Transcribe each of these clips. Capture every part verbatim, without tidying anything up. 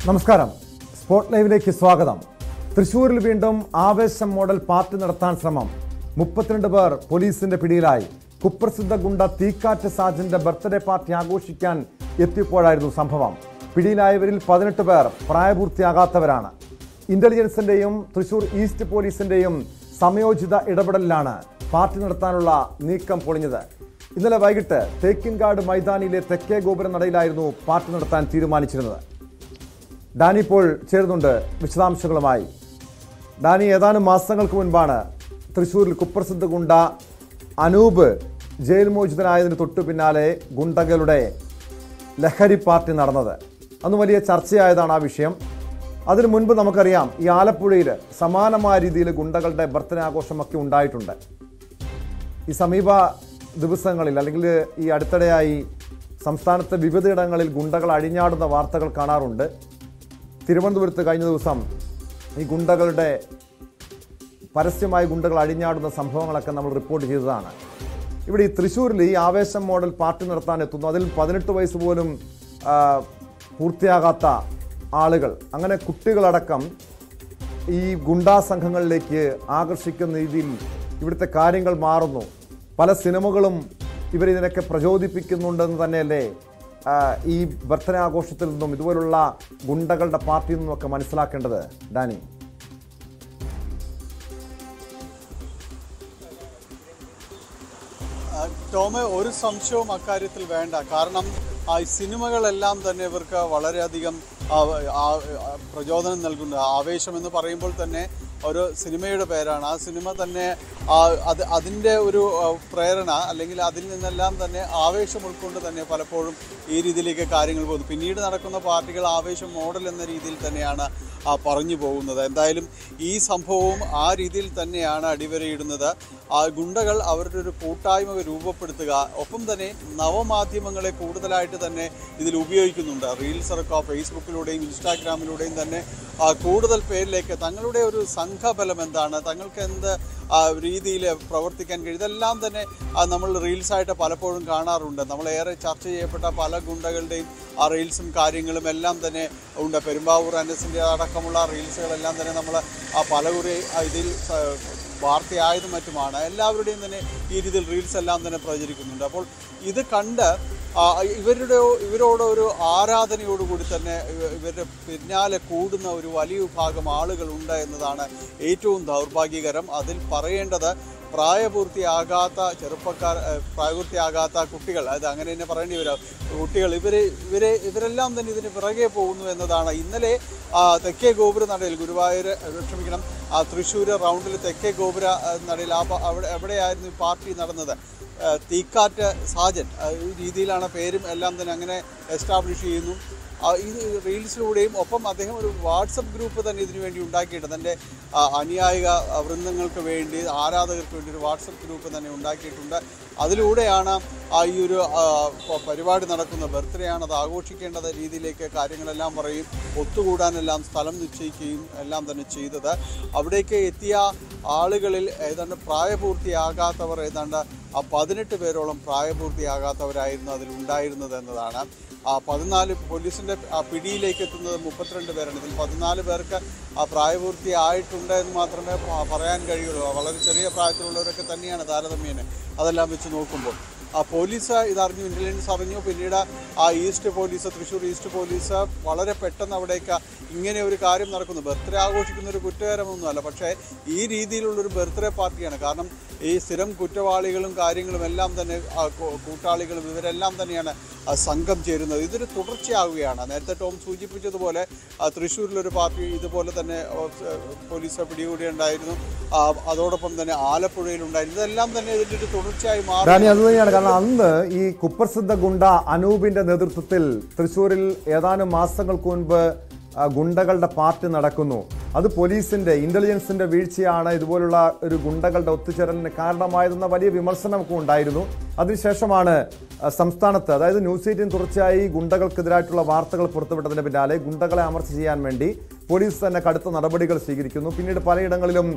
നമസ്കാരം. സ്പോട്ട് ലൈവിലേക്ക് സ്വാഗതം. തൃശൂരിൽ വീണ്ടും ആവേശം മോഡൽ പാർട്ടി നടത്താൻ ശ്രമം. മുപ്പത്തിരണ്ട് പേർ പോലീസിന്റെ പിടിയിലായി. കുപ്രസിദ്ധ ഗുണ്ട തീക്കാറ്റ് സാജന്റെ ബർത്ത്ഡേ പാർട്ടി ആഘോഷിക്കാൻ എത്തിയപ്പോഴായിരുന്നു സംഭവം. പിടിയിലായവരിൽ പതിനെട്ട് പേർ പ്രായപൂർത്തിയാകാത്തവരാണ്. ഇന്റലിജൻസിന്റെയും തൃശൂർ ഈസ്റ്റ് പോലീസിന്റെയും സംയോജിത ഇടപെടലിലാണ് പാർട്ടി നടത്താനുള്ള നീക്കം പൊളിഞ്ഞത്. ഇന്നലെ വൈകിട്ട് തേക്കിൻകാട് മൈതാനിയിലെ തെക്കേ ഗോപുര നടയിലായിരുന്നു പാർട്ടി നടത്താൻ തീരുമാനിച്ചിരുന്നത്. ഡാനി ഇപ്പോൾ ചേരുന്നുണ്ട് വിശദാംശങ്ങളുമായി. ഡാനി, ഏതാനും മാസങ്ങൾക്ക് മുൻപാണ് തൃശ്ശൂരിൽ കുപ്രസിദ്ധ ഗുണ്ട അനൂപ് ജയിൽ മോചിതനായതിന് തൊട്ടു പിന്നാലെ ഗുണ്ടകളുടെ ലഹരി പാർട്ടി നടന്നത്. അന്ന് വലിയ ചർച്ചയായതാണ് ആ വിഷയം. അതിനു മുൻപ് നമുക്കറിയാം, ഈ ആലപ്പുഴയിൽ സമാനമായ രീതിയിൽ ഗുണ്ടകളുടെ ബർത്ത്ഡേ ആഘോഷമൊക്കെ ഉണ്ടായിട്ടുണ്ട്. ഈ സമീപ ദിവസങ്ങളിൽ അല്ലെങ്കിൽ ഈ അടുത്തിടെയായി സംസ്ഥാനത്തെ വിവിധയിടങ്ങളിൽ ഗുണ്ടകൾ അഴിഞ്ഞാടുന്ന വാർത്തകൾ കാണാറുണ്ട്. തിരുവനന്തപുരത്ത് കഴിഞ്ഞ ദിവസം ഈ ഗുണ്ടകളുടെ പരസ്യമായി ഗുണ്ടകൾ അഴിഞ്ഞാടുന്ന സംഭവങ്ങളൊക്കെ നമ്മൾ റിപ്പോർട്ട് ചെയ്തതാണ്. ഇവിടെ ഈ തൃശ്ശൂരിൽ ഈ ആവേശം മോഡൽ പാർട്ടി നടത്താൻ എത്തുന്നു. അതിൽ പതിനെട്ട് വയസ്സ് പോലും പൂർത്തിയാകാത്ത ആളുകൾ, അങ്ങനെ കുട്ടികളടക്കം ഈ ഗുണ്ടാ സംഘങ്ങളിലേക്ക് ആകർഷിക്കുന്ന രീതിയിൽ ഇവിടുത്തെ കാര്യങ്ങൾ മാറുന്നു. പല സിനിമകളും ഇവരിതിനൊക്കെ പ്രചോദിപ്പിക്കുന്നുണ്ടെന്ന് തന്നെയല്ലേ ഈ ബർത്ത്ഡേ ആഘോഷത്തിൽ നിന്നും ഇതുപോലുള്ള ഗുണ്ടകളുടെ പാർട്ടിയിൽ നിന്നുമൊക്കെ മനസ്സിലാക്കേണ്ടത്? ഡാനി, ടോമെ, ഒരു സംശയവും അക്കാര്യത്തിൽ വേണ്ട. കാരണം ഈ സിനിമകളെല്ലാം തന്നെ ഇവർക്ക് വളരെയധികം പ്രചോദനം നൽകുന്നു. ആവേശം എന്ന് പറയുമ്പോൾ തന്നെ ഒരു സിനിമയുടെ പേരാണ്. ആ സിനിമ തന്നെ അത് അതിൻ്റെ ഒരു പ്രേരണ അല്ലെങ്കിൽ അതിൽ നിന്നെല്ലാം തന്നെ ആവേശം ഉൾക്കൊണ്ട് തന്നെ പലപ്പോഴും ഈ രീതിയിലേക്ക് കാര്യങ്ങൾ പോകുന്നു. പിന്നീട് നടക്കുന്ന പാർട്ടികൾ ആവേശം മോഡൽ എന്ന രീതിയിൽ തന്നെയാണ് പറഞ്ഞു പോകുന്നത്. എന്തായാലും ഈ സംഭവവും ആ രീതിയിൽ തന്നെയാണ് അടിവരയിടുന്നത്. ആ ഗുണ്ടകൾ അവരുടെ ഒരു കൂട്ടായ്മ രൂപപ്പെടുത്തുക, ഒപ്പം തന്നെ നവമാധ്യമങ്ങളെ കൂടുതലായിട്ട് തന്നെ ഇതിൽ ഉപയോഗിക്കുന്നുണ്ട്. റീൽസ് ഇറക്കുക, ഫേസ്ബുക്കിലൂടെയും ഇൻസ്റ്റാഗ്രാമിലൂടെയും തന്നെ കൂടുതൽ പേരിലേക്ക് തങ്ങളുടെ ഒരു സംഘബലം എന്താണ്, തങ്ങൾക്ക് എന്ത് രീതിയിൽ പ്രവർത്തിക്കാൻ കഴിയും, ഇതെല്ലാം തന്നെ നമ്മൾ റീൽസായിട്ട് പലപ്പോഴും കാണാറുണ്ട്. നമ്മളേറെ ചർച്ച ചെയ്യപ്പെട്ട പല ഗുണ്ടകളുടെയും ആ റീൽസും കാര്യങ്ങളും എല്ലാം തന്നെ ഉണ്ട്. പെരുമ്പാവൂർ അനസിൻ്റെ അടക്കമുള്ള റീൽസുകളെല്ലാം തന്നെ നമ്മൾ ആ പലകുറി ഇതിൽ വാർത്തയായതും മറ്റുമാണ്. എല്ലാവരുടെയും തന്നെ ഈ രീതിയിൽ റീൽസ് എല്ലാം തന്നെ പ്രചരിക്കുന്നുണ്ട്. അപ്പോൾ ഇത് കണ്ട് ഇവരുടെ ഇവരോട് ഒരു ആരാധനയോടുകൂടി തന്നെ ഇവരുടെ പിന്നാലെ കൂടുന്ന ഒരു വലിയ വിഭാഗം ആളുകളുണ്ട് എന്നതാണ് ഏറ്റവും ദൗർഭാഗ്യകരം. അതിൽ പറയേണ്ടത് പ്രായപൂർത്തിയാകാത്ത ചെറുപ്പക്കാർ, പ്രായപൂർത്തിയാകാത്ത കുട്ടികൾ, അത് അങ്ങനെ തന്നെ പറയേണ്ടി വരും, കുട്ടികൾ, ഇവർ ഇവരെ ഇവരെല്ലാം തന്നെ ഇതിന് പിറകെ പോകുന്നു എന്നതാണ്. ഇന്നലെ തെക്കേ ഗോപുര നടയിൽ ഗുരുവായൂർ ക്ഷമിക്കണം തൃശ്ശൂർ റൗണ്ടിൽ തെക്കേ ഗോപുര നടയിൽ ആ അവിടെ എവിടെയായിരുന്നു ഈ പാർട്ടി നടന്നത്. തീക്കാറ്റ് സാജൻ ഈ രീതിയിലാണ് പേരും എല്ലാം തന്നെ അങ്ങനെ എസ്റ്റാബ്ലിഷ് ചെയ്യുന്നു. ഈ റീൽസിലൂടെയും ഒപ്പം അദ്ദേഹം ഒരു വാട്സപ്പ് ഗ്രൂപ്പ് തന്നെ ഇതിനു വേണ്ടി ഉണ്ടാക്കിയിട്ട് തൻ്റെ അനുയായിക വൃന്ദങ്ങൾക്ക് വേണ്ടി, ആരാധകർക്ക് വേണ്ടി ഒരു വാട്സപ്പ് ഗ്രൂപ്പ് തന്നെ ഉണ്ടാക്കിയിട്ടുണ്ട്. അതിലൂടെയാണ് ഈ ഒരു പരിപാടി നടക്കുന്ന ബർത്ത്ഡേ ആണ്, അത് ആഘോഷിക്കേണ്ടത് രീതിയിലേക്ക് കാര്യങ്ങളെല്ലാം പറയും, ഒത്തുകൂടാനെല്ലാം സ്ഥലം നിശ്ചയിക്കുകയും എല്ലാം തന്നെ ചെയ്തത്. അവിടേക്ക് എത്തിയ ആളുകളിൽ ഏതാണ്ട് പ്രായപൂർത്തിയാകാത്തവർ ഏതാണ്ട് ആ പതിനെട്ട് പേരോളം പ്രായപൂർത്തിയാകാത്തവരായിരുന്നു അതിലുണ്ടായിരുന്നത് എന്നതാണ്. ആ പതിനാല് പോലീസിൻ്റെ പിടിയിലേക്ക് എത്തുന്നത് മുപ്പത്തിരണ്ട് പേരാണ്. ഇതിൽ പതിനാല് പേർക്ക് ആ പ്രായപൂർത്തിയായിട്ടുണ്ട് എന്ന് മാത്രമേ പറയാൻ കഴിയുള്ളൂ. വളരെ ചെറിയ പ്രായത്തിലുള്ളവരൊക്കെ തന്നെയാണ് താരതമ്യേന അതെല്ലാം വെച്ച് നോക്കുമ്പോൾ. ആ പോലീസ് ഇതറിഞ്ഞു, ഇൻ്റലിജൻസ് അറിഞ്ഞു. പിന്നീട് ആ east police, Thrissur east police വളരെ പെട്ടെന്ന് അവിടേക്ക് ഇങ്ങനെ ഒരു കാര്യം നടക്കുന്നു. ബർത്ത്ഡേ ആഘോഷിക്കുന്ന ഒരു കുറ്റകരമൊന്നുമല്ല, പക്ഷേ ഈ രീതിയിലുള്ളൊരു ബർത്ത്ഡേ പാർട്ടിയാണ്. കാരണം ഈ സ്ഥിരം കുറ്റവാളികളും കാര്യങ്ങളും എല്ലാം തന്നെ കൂട്ടാളികളും ഇവരെല്ലാം തന്നെയാണ് സംഘം ചേരുന്നത്. ഇതൊരു തുടർച്ചയാവുകയാണ്. നേരത്തെ ടോം സൂചിപ്പിച്ചതുപോലെ തൃശ്ശൂരിലൊരു പാർട്ടി ഇതുപോലെ തന്നെ പോലീസ് പിടികൂടിയുണ്ടായിരുന്നു. അതോടൊപ്പം തന്നെ ആലപ്പുഴയിലുണ്ടായിരുന്നു. ഇതെല്ലാം തന്നെ ഇതിൻ്റെ ഒരു തുടർച്ചയായി മാറി. അതുതന്നെയാണ് കാരണം അന്ന് ഈ കുപ്രസിദ്ധ ഗുണ്ട അനൂപിന്റെ നേതൃത്വത്തിൽ തൃശ്ശൂരിൽ ഏതാനും മാസങ്ങൾക്ക് മുൻപ് ഗുണ്ടകളുടെ പാർട്ടി നടക്കുന്നു. അത് പോലീസിന്റെ ഇന്റലിജൻസിന്റെ വീഴ്ചയാണ് ഇതുപോലുള്ള ഒരു ഗുണ്ടകളുടെ ഒത്തുചേരലിന് കാരണമായതെന്ന വലിയ വിമർശനമൊക്കെ ഉണ്ടായിരുന്നു. അതിനുശേഷമാണ് സംസ്ഥാനത്ത്, അതായത് ന്യൂസ് എയ്റ്റീൻ തുടർച്ചയായി ഗുണ്ടകൾക്കെതിരായിട്ടുള്ള വാർത്തകൾ പുറത്തുവിട്ടതിന് പിന്നാലെ ഗുണ്ടകളെ അമർച്ച ചെയ്യാൻ വേണ്ടി പോലീസ് തന്നെ കടുത്ത നടപടികൾ സ്വീകരിക്കുന്നു. പിന്നീട് പലയിടങ്ങളിലും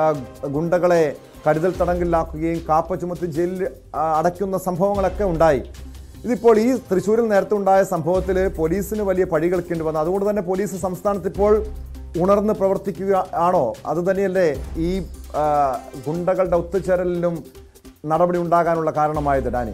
ഗുണ്ടകളെ കരുതൽ തടങ്കലിലാക്കുകയും കാപ്പ ചുമത്തി ജയിലിൽ അടയ്ക്കുന്ന സംഭവങ്ങളൊക്കെ ഉണ്ടായി. ഇതിപ്പോൾ ഈ തൃശ്ശൂരിൽ നേരത്തെ ഉണ്ടായ സംഭവത്തിൽ പോലീസിന് വലിയ പഴി കേൾക്കേണ്ടി വന്നു. അതുകൊണ്ട് തന്നെ പോലീസ് സംസ്ഥാനത്ത് ഇപ്പോൾ ഉണർന്ന് പ്രവർത്തിക്കുക ആണോ? അത് തന്നെയല്ലേ ഈ ഗുണ്ടകളുടെ ഒത്തുചേരലിലും നടപടി ഉണ്ടാകാനുള്ള കാരണമായത് ഡാനി?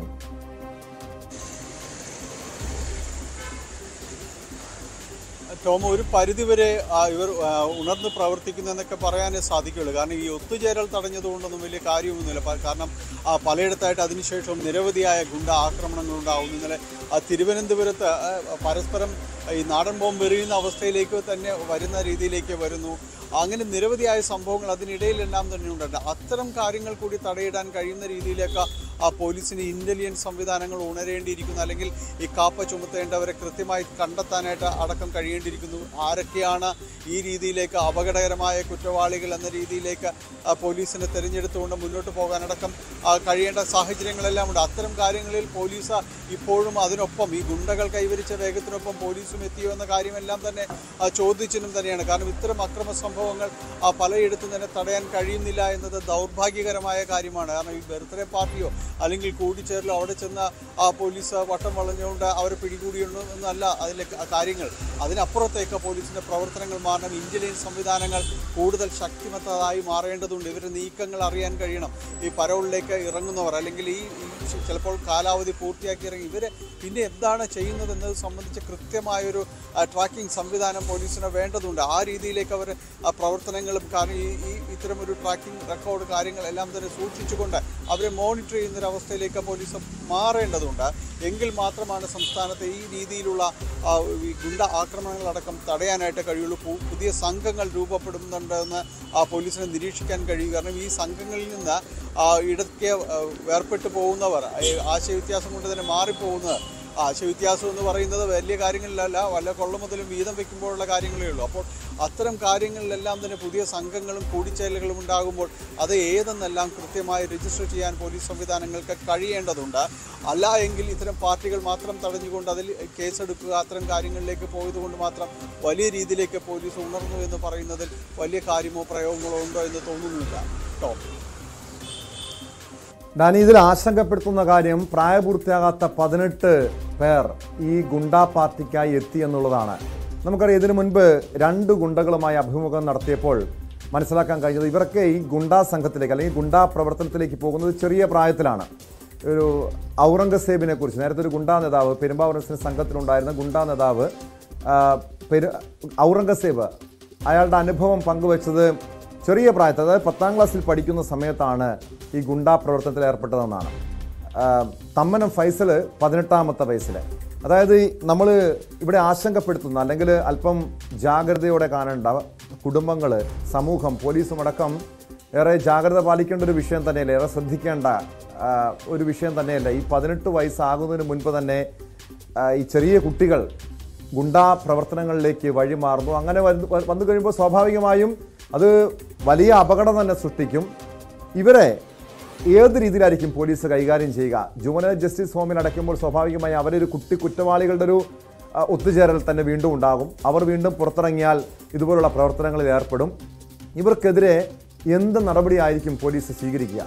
ടോം, ഒരു പരിധിവരെ ഇവർ ഉണർന്ന് പ്രവർത്തിക്കുന്നു എന്നൊക്കെ പറയാനേ സാധിക്കുകയുള്ളൂ. കാരണം ഈ ഒത്തുചേരൽ തടഞ്ഞതുകൊണ്ടൊന്നും വലിയ കാര്യമൊന്നുമില്ല. കാരണം പലയിടത്തായിട്ട് അതിനുശേഷം നിരവധിയായ ഗുണ്ട ആക്രമണങ്ങൾ ഉണ്ടാകുന്നു. ഇന്നലെ തിരുവനന്തപുരത്ത് പരസ്പരം ഈ നാടൻ ബോംബ് എറിയുന്ന അവസ്ഥയിലേക്ക് തന്നെ വരുന്ന രീതിയിലേക്ക് വരുന്നു. അങ്ങനെ നിരവധിയായ സംഭവങ്ങൾ അതിനിടയിലെല്ലാം തന്നെ ഉണ്ട്. അത്തരം കാര്യങ്ങൾ കൂടി തടയിടാൻ കഴിയുന്ന രീതിയിലേക്ക് ആ പോലീസിന് ഇൻ്റലിജൻസ് സംവിധാനങ്ങൾ ഉണരേണ്ടിയിരിക്കുന്നു. അല്ലെങ്കിൽ ഈ കാപ്പ ചുമത്തേണ്ടവരെ കൃത്യമായി കണ്ടെത്താനായിട്ട് അടക്കം കഴിയേണ്ടിയിരിക്കുന്നു. ആരൊക്കെയാണ് ഈ രീതിയിലേക്ക് അപകടകരമായ കുറ്റവാളികൾ എന്ന രീതിയിലേക്ക് പോലീസിനെ തിരഞ്ഞെടുത്തുകൊണ്ട് മുന്നോട്ട് പോകാനടക്കം കഴിയേണ്ട സാഹചര്യങ്ങളെല്ലാം ഉണ്ട്. അത്തരം കാര്യങ്ങളിൽ പോലീസ് ഇപ്പോഴും അതിനൊപ്പം ഈ ഗുണ്ടകൾ കൈവരിച്ച വേഗത്തിനൊപ്പം പോലീസും എത്തിയോ എന്ന കാര്യമെല്ലാം തന്നെ ചോദ്യചിഹ്നം തന്നെയാണ്. കാരണം ഇത്തരം അക്രമ സംഭവങ്ങൾ പലയിടത്തും തന്നെ തടയാൻ കഴിയുന്നില്ല എന്നത് ദൗർഭാഗ്യകരമായ കാര്യമാണ്. കാരണം ഈ ബർത്ത്ഡേ പാർട്ടിയോ അല്ലെങ്കിൽ കൂടിച്ചേരലോ അവിടെ ചെന്ന ആ പോലീസ് വട്ടം വളഞ്ഞുകൊണ്ട് അവരെ പിടികൂടിയുള്ളൂ എന്നല്ല അതിലെ കാര്യങ്ങൾ. അതിനപ്പുറത്തേക്ക് പോലീസിൻ്റെ പ്രവർത്തനങ്ങൾ മാറണം. ഇൻ്റലിജൻസ് സംവിധാനങ്ങൾ കൂടുതൽ ശക്തിമത്തതായി മാറേണ്ടതുണ്ട്. ഇവരുടെ നീക്കങ്ങൾ അറിയാൻ കഴിയണം. ഈ പരോളിലേക്ക് ഇറങ്ങുന്നവർ അല്ലെങ്കിൽ ഈ ചിലപ്പോൾ കാലാവധി പൂർത്തിയാക്കി ഇറങ്ങി ഇവർ പിന്നെ എന്താണ് ചെയ്യുന്നത് എന്നത് സംബന്ധിച്ച് കൃത്യമായൊരു ട്രാക്കിംഗ് സംവിധാനം പോലീസിന് വേണ്ടതുണ്ട്. ആ രീതിയിലേക്ക് അവർ പ്രവർത്തനങ്ങളും കാരണം ഈ ഈ ഇത്തരമൊരു ട്രാക്കിംഗ് റെക്കോർഡ് കാര്യങ്ങളെല്ലാം തന്നെ സൂക്ഷിച്ചുകൊണ്ട് അവരെ മോണിറ്റർ ചെയ്യുന്നൊരവസ്ഥയിലേക്ക് പോലീസ് മാറേണ്ടതുണ്ട്. എങ്കിൽ മാത്രമാണ് സംസ്ഥാനത്തെ ഈ രീതിയിലുള്ള ഈ ഗുണ്ട ആക്രമണങ്ങളടക്കം തടയാനായിട്ട് കഴിയുള്ളൂ. പുതിയ സംഘങ്ങൾ രൂപപ്പെടുന്നുണ്ടെന്ന് പോലീസിനെ നിരീക്ഷിക്കാൻ കഴിയും. കാരണം ഈ സംഘങ്ങളിൽ നിന്ന് ഇടയ്ക്ക് വേർപെട്ടു പോകുന്നവർ ആശയവ്യത്യാസം കൊണ്ട് തന്നെ മാറിപ്പോകുന്നത് ആശയവ്യത്യാസം എന്ന് പറയുന്നത് വലിയ കാര്യങ്ങളിലല്ല, വല്ല കൊള്ള മുതലും വീതം വയ്ക്കുമ്പോഴുള്ള കാര്യങ്ങളേ ഉള്ളൂ. അപ്പോൾ അത്തരം കാര്യങ്ങളിലെല്ലാം തന്നെ പുതിയ സംഘങ്ങളും കൂടിച്ചേരലുകളും ഉണ്ടാകുമ്പോൾ അത് ഏതെന്നെല്ലാം കൃത്യമായി രജിസ്റ്റർ ചെയ്യാൻ പോലീസ് സംവിധാനങ്ങൾക്ക് കഴിയേണ്ടതുണ്ട്. അല്ല എങ്കിൽ ഇത്തരം പാർട്ടികൾ മാത്രം തടഞ്ഞുകൊണ്ട് അതിൽ കേസെടുക്കുക അത്തരം കാര്യങ്ങളിലേക്ക് പോയതുകൊണ്ട് മാത്രം വലിയ രീതിയിലേക്ക് പോലീസ് ഉണർന്നു എന്ന് പറയുന്നതിൽ വലിയ കാര്യമോ പ്രയോഗങ്ങളോ ഉണ്ടോ എന്ന് തോന്നുന്നില്ല. കേട്ടോ ഡാനി, ഇതിൽ ആശങ്കപ്പെടുത്തുന്ന കാര്യം പ്രായപൂർത്തിയാകാത്ത പതിനെട്ട് പേർ ഈ ഗുണ്ടാ പാർട്ടിക്കായി എത്തി എന്നുള്ളതാണ്. നമുക്കറിയാം, ഇതിനു മുൻപ് രണ്ട് ഗുണ്ടകളുമായി അഭിമുഖം നടത്തിയപ്പോൾ മനസ്സിലാക്കാൻ കഴിഞ്ഞത് ഇവരൊക്കെ ഈ ഗുണ്ടാ സംഘത്തിലേക്ക് അല്ലെങ്കിൽ ഗുണ്ടാ പ്രവർത്തനത്തിലേക്ക് പോകുന്നത് ചെറിയ പ്രായത്തിലാണ്. ഒരു ഔറംഗസേബിനെ കുറിച്ച് നേരത്തെ ഒരു ഗുണ്ടാ നേതാവ് പെരുമ്പാവൂർ സംഘത്തിലുണ്ടായിരുന്ന ഗുണ്ടാ നേതാവ് പെരു ഔറംഗസേബ് അയാളുടെ അനുഭവം പങ്കുവച്ചത് ചെറിയ പ്രായത്തിൽ, അതായത് പത്താം ക്ലാസ്സിൽ പഠിക്കുന്ന സമയത്താണ് ഈ ഗുണ്ടാ പ്രവർത്തനത്തിൽ ഏർപ്പെട്ടതെന്നാണ്. തമ്മനം ഫൈസൽ പതിനെട്ടാമത്തെ വയസ്സിൽ. അതായത് നമ്മൾ ഇവിടെ ആശങ്കപ്പെടുത്തുന്ന അല്ലെങ്കിൽ അല്പം ജാഗ്രതയോടെ കാണേണ്ട കുടുംബങ്ങൾ, സമൂഹം, പോലീസും അടക്കം ഏറെ ജാഗ്രത പാലിക്കേണ്ട ഒരു വിഷയം തന്നെയല്ല, ഏറെ ശ്രദ്ധിക്കേണ്ട ഒരു വിഷയം തന്നെയല്ല. ഈ പതിനെട്ട് വയസ്സാകുന്നതിന് മുൻപ് തന്നെ ഈ ചെറിയ കുട്ടികൾ ഗുണ്ടാ പ്രവർത്തനങ്ങളിലേക്ക് വഴിമാറുന്നു. അങ്ങനെ വന്നു കഴിയുമ്പോൾ സ്വാഭാവികമായും അത് വലിയ അപകടം തന്നെ സൃഷ്ടിക്കും. ഇവരെ ഏത് രീതിയിലായിരിക്കും പോലീസ് കൈകാര്യം ചെയ്യുക? ജുവനൈൽ ജസ്റ്റിസ് ഹോമിൽ അടയ്ക്കുമ്പോൾ സ്വാഭാവികമായി അവരൊരു കുട്ടി കുറ്റവാളികളുടെ ഒരു ഒത്തുചേരൽ തന്നെ വീണ്ടും ഉണ്ടാകും. അവർ വീണ്ടും പുറത്തിറങ്ങിയാൽ ഇതുപോലുള്ള പ്രവർത്തനങ്ങളിൽ ഏർപ്പെടും. ഇവർക്കെതിരെ എന്ത് നടപടിയായിരിക്കും പോലീസ് സ്വീകരിക്കുക?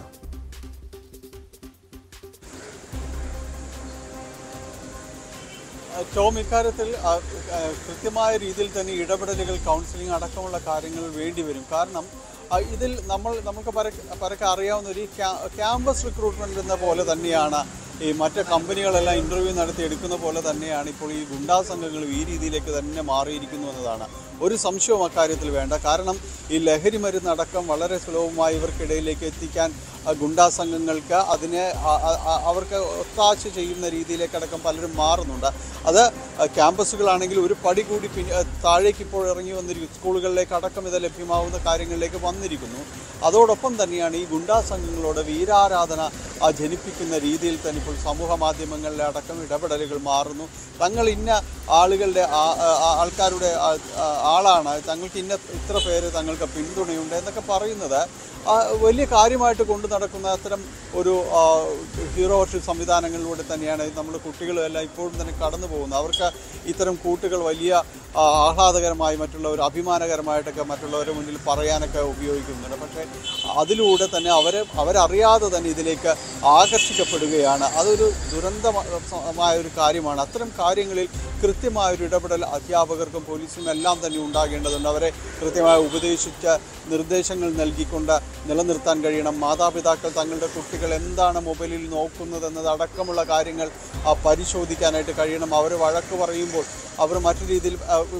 ടോം, ഇക്കാര്യത്തിൽ കൃത്യമായ രീതിയിൽ തന്നെ ഇടപെടലുകൾ, കൗൺസിലിംഗ് അടക്കമുള്ള കാര്യങ്ങൾ വേണ്ടിവരും. കാരണം ഇതിൽ നമ്മൾ നമുക്ക് പരക്കെ പരക്കെ അറിയാവുന്ന ഒരു ക്യാമ്പസ് റിക്രൂട്ട്മെൻറ്റ് എന്ന പോലെ തന്നെയാണ് ഈ മറ്റ് കമ്പനികളെല്ലാം ഇൻ്റർവ്യൂ നടത്തി എടുക്കുന്ന പോലെ തന്നെയാണ് ഇപ്പോൾ ഈ ഗുണ്ടാ സംഘങ്ങളും ഈ രീതിയിലേക്ക് തന്നെ മാറിയിരിക്കുന്നു എന്നതാണ്. ഒരു സംശയവും അക്കാര്യത്തിൽ വേണ്ട. കാരണം ഈ ലഹരി മരുന്നടക്കം വളരെ സുലഭമായി ഇവർക്കിടയിലേക്ക് എത്തിക്കാൻ ഗുണ്ടാ സംഘങ്ങൾക്ക് അതിനെ അവർക്ക് ഒത്താശ ചെയ്യുന്ന രീതിയിലേക്കടക്കം പലരും മാറുന്നുണ്ട്. അത് ക്യാമ്പസുകളാണെങ്കിൽ ഒരു പടി കൂടി പിന്നെ താഴേക്ക് ഇപ്പോൾ ഇറങ്ങി വന്നിരിക്കും. സ്കൂളുകളിലേക്ക് അടക്കം ഇത് ലഭ്യമാവുന്ന കാര്യങ്ങളിലേക്ക് വന്നിരിക്കുന്നു. അതോടൊപ്പം തന്നെയാണ് ഈ ഗുണ്ടാ സംഘങ്ങളോട് വീരാരാധന ജനിപ്പിക്കുന്ന രീതിയിൽ തന്നെ ഇപ്പോൾ സമൂഹ മാധ്യമങ്ങളിലെ അടക്കം ഇടപെടലുകൾ മാറുന്നു. തങ്ങൾ ഇന്ന ആളുകളുടെ ആൾക്കാരുടെ ആളാണ്, തങ്ങൾക്ക് ഇന്ന ഇത്ര പേര് തങ്ങൾക്ക് പിന്തുണയുണ്ട് എന്നൊക്കെ പറയുന്നത് വലിയ കാര്യമായിട്ട് കൊണ്ടു നടക്കുന്ന അത്തരം ഒരു ഹീറോഷിപ്പ് സംവിധാനങ്ങളിലൂടെ തന്നെയാണ് നമ്മുടെ കുട്ടികളും എല്ലാം ഇപ്പോഴും തന്നെ കടന്നു പോകുന്നത്. അവർക്ക് ഇത്തരം കൂട്ടുകൾ വലിയ ആഹ്ലാദകരമായി മറ്റുള്ളവർ അഭിമാനകരമായിട്ടൊക്കെ മറ്റുള്ളവരുടെ മുന്നിൽ പറയാനൊക്കെ ഉപയോഗിക്കുന്നുണ്ട്. പക്ഷേ അതിലൂടെ തന്നെ അവരെ അവരറിയാതെ തന്നെ ഇതിലേക്ക് ആകർഷിക്കപ്പെടുകയാണ്. അതൊരു ദുരന്തമായ ഒരു കാര്യമാണ്. അത്തരം കാര്യങ്ങളിൽ കൃത്യമായൊരു ഇടപെടൽ അധ്യാപകർക്കും പോലീസിനും എല്ലാം തന്നെ ഉണ്ടാകേണ്ടതുണ്ട്. അവരെ കൃത്യമായി ഉപദേശിച്ച നിർദ്ദേശങ്ങൾ നൽകിക്കൊണ്ട് നിലനിർത്താൻ കഴിയണം. മാതാപിതാക്കൾ തങ്ങളുടെ കുട്ടികൾ എന്താണ് മൊബൈലിൽ നോക്കുന്നത് എന്നതടക്കമുള്ള കാര്യങ്ങൾ പരിശോധിക്കാനായിട്ട് കഴിയണം. അവർ വഴക്ക് പറയുമ്പോൾ അവർ മറ്റു രീതിയിൽ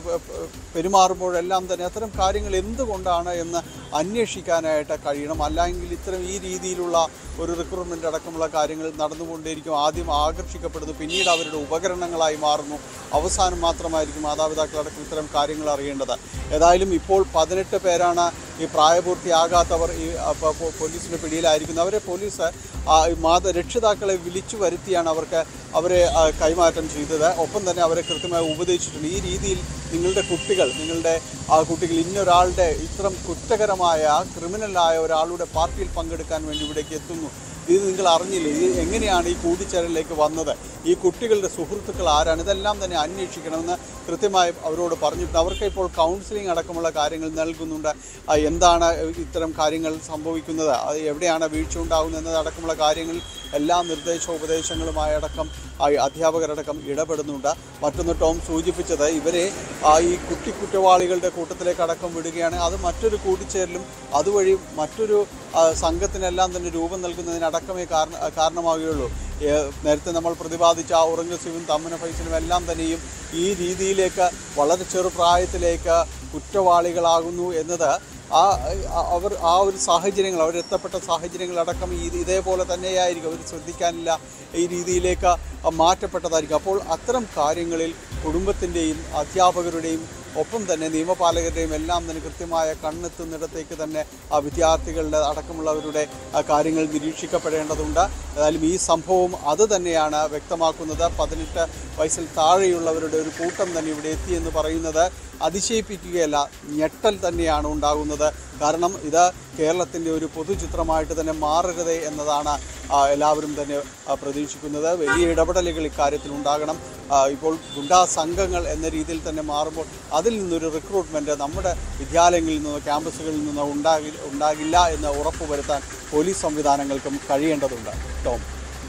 പെരുമാറുമ്പോഴെല്ലാം തന്നെ അത്തരം കാര്യങ്ങൾ എന്തുകൊണ്ടാണ് എന്ന് അന്വേഷിക്കാനായിട്ട് കഴിയണം. അല്ലെങ്കിൽ ഇത്തരം ഈ രീതിയിലുള്ള ഒരു റിക്രൂട്ട്മെൻ്റ് അടക്കമുള്ള കാര്യങ്ങൾ നടന്നുകൊണ്ടേയിരിക്കും. ആദ്യം ആകർഷിക്കപ്പെടുന്നു, പിന്നീട് അവരുടെ ഉപകരണങ്ങളായി മാറുന്നു. അവസാനം മാത്രമായിരിക്കും മാതാപിതാക്കളടക്കം ഇത്തരം കാര്യങ്ങൾ അറിയേണ്ടത്. ഏതായാലും ഇപ്പോൾ പതിനെട്ട് പേരാണ് ഈ പ്രായപൂർത്തിയാകാത്തവർ ഈ പോലീസിൻ്റെ പിടിയിലായിരിക്കുന്നത്. അവരെ പോലീസ് മാത രക്ഷിതാക്കളെ വിളിച്ചു വരുത്തിയാണ് അവർക്ക് അവരെ കൈമാറ്റം ചെയ്തത്. ഒപ്പം തന്നെ അവരെ കൃത്യമായി ഉപദേശിച്ചിട്ടുണ്ട്. ഈ രീതിയിൽ നിങ്ങളുടെ കുട്ടികൾ നിങ്ങളുടെ ആ കുട്ടികൾ ഇന്നൊരാളുടെ ഇത്തരം കുറ്റകരമായ ക്രിമിനലായ ഒരാളുടെ പാർട്ടിയിൽ പങ്കെടുക്കാൻ വേണ്ടി ഇവിടേക്ക് എത്തുന്നു. ഇത് നിങ്ങൾ അറിഞ്ഞില്ലേ? ഇത് എങ്ങനെയാണ് ഈ കൂടിച്ചേരലിലേക്ക് വന്നത്? ഈ കുട്ടികളുടെ സുഹൃത്തുക്കൾ ആരാണ്? ഇതെല്ലാം തന്നെ അന്വേഷിക്കണമെന്ന് കൃത്യമായി അവരോട് പറഞ്ഞിട്ടുണ്ട്. അവർക്ക് ഇപ്പോൾ കൗൺസിലിംഗ് അടക്കമുള്ള കാര്യങ്ങൾ നൽകുന്നുണ്ട്. എന്താണ് ഇത്തരം കാര്യങ്ങൾ സംഭവിക്കുന്നത്, അത് എവിടെയാണ് വീഴ്ച ഉണ്ടാകുന്നത് എന്നതടക്കമുള്ള കാര്യങ്ങളിൽ എല്ലാ നിർദ്ദേശോപദേശങ്ങളുമായി അടക്കം അധ്യാപകരടക്കം ഇടപെടുന്നുണ്ട്. മറ്റൊന്ന് ടോം സൂചിപ്പിച്ചത്, ഇവരെ ഈ കുട്ടി കുറ്റവാളികളുടെ കൂട്ടത്തിലേക്ക് അടക്കം വിടുകയാണ്. അത് മറ്റൊരു കൂടിച്ചേരലും അതുവഴി മറ്റൊരു സംഘത്തിനെല്ലാം തന്നെ രൂപം നൽകുന്നതിനടക്കമേ കാരണ കാരണമാവുകയുള്ളൂ. നേരത്തെ നമ്മൾ പ്രതിപാദിച്ച ഔറംഗസീബും തമ്മന ഫൈസലും എല്ലാം തന്നെയും ഈ രീതിയിലേക്ക് വളരെ ചെറുപ്രായത്തിലേക്ക് കുറ്റവാളികളാകുന്നു എന്നത് ആ അവർ ആ ഒരു സാഹചര്യങ്ങൾ അവരെത്തപ്പെട്ട സാഹചര്യങ്ങളടക്കം ഈ ഇതേപോലെ തന്നെയായിരിക്കും. അവർ ശ്രദ്ധിക്കാനില്ല, ഈ രീതിയിലേക്ക് മാറ്റപ്പെട്ടതായിരിക്കും. അപ്പോൾ അത്തരം കാര്യങ്ങളിൽ കുടുംബത്തിൻ്റെയും അധ്യാപകരുടെയും ഒപ്പം തന്നെ നിയമപാലകരുടെയും എല്ലാം തന്നെ കൃത്യമായ കണ്ണെത്തുന്നിടത്തേക്ക് തന്നെ ആ വിദ്യാർത്ഥികളുടെ അടക്കമുള്ളവരുടെ കാര്യങ്ങൾ നിരീക്ഷിക്കപ്പെടേണ്ടതുണ്ട്. ഏതായാലും ഈ സംഭവം അത് തന്നെയാണ് വ്യക്തമാക്കുന്നത്. പതിനെട്ട് വയസ്സിൽ താഴെയുള്ളവരുടെ ഒരു കൂട്ടം തന്നെ ഇവിടെ എത്തിയെന്ന് പറയുന്നത് അതിശയിപ്പിക്കുകയല്ല, ഞെട്ടൽ തന്നെയാണ് ഉണ്ടാകുന്നത്. കാരണം ഇത് കേരളത്തിൻ്റെ ഒരു പൊതുചിത്രമായിട്ട് തന്നെ മാറരുത് എന്നതാണ് എല്ലാവരും തന്നെ പ്രതീക്ഷിക്കുന്നത്. വലിയ ഇടപെടലുകൾ ഇക്കാര്യത്തിൽ ഉണ്ടാകണം. ഇപ്പോൾ ഗുണ്ടാ സംഘങ്ങൾ എന്ന രീതിയിൽ തന്നെ മാറുമ്പോൾ അതിൽ നിന്നൊരു റിക്രൂട്ട്മെൻറ്റ് നമ്മുടെ വിദ്യാലയങ്ങളിൽ നിന്നോ ക്യാമ്പസുകളിൽ നിന്നോ ഉണ്ടാകി ഉണ്ടാകില്ല എന്ന് ഉറപ്പുവരുത്താൻ പോലീസ് സംവിധാനങ്ങൾക്കും കഴിയേണ്ടതുണ്ട്. ടോം,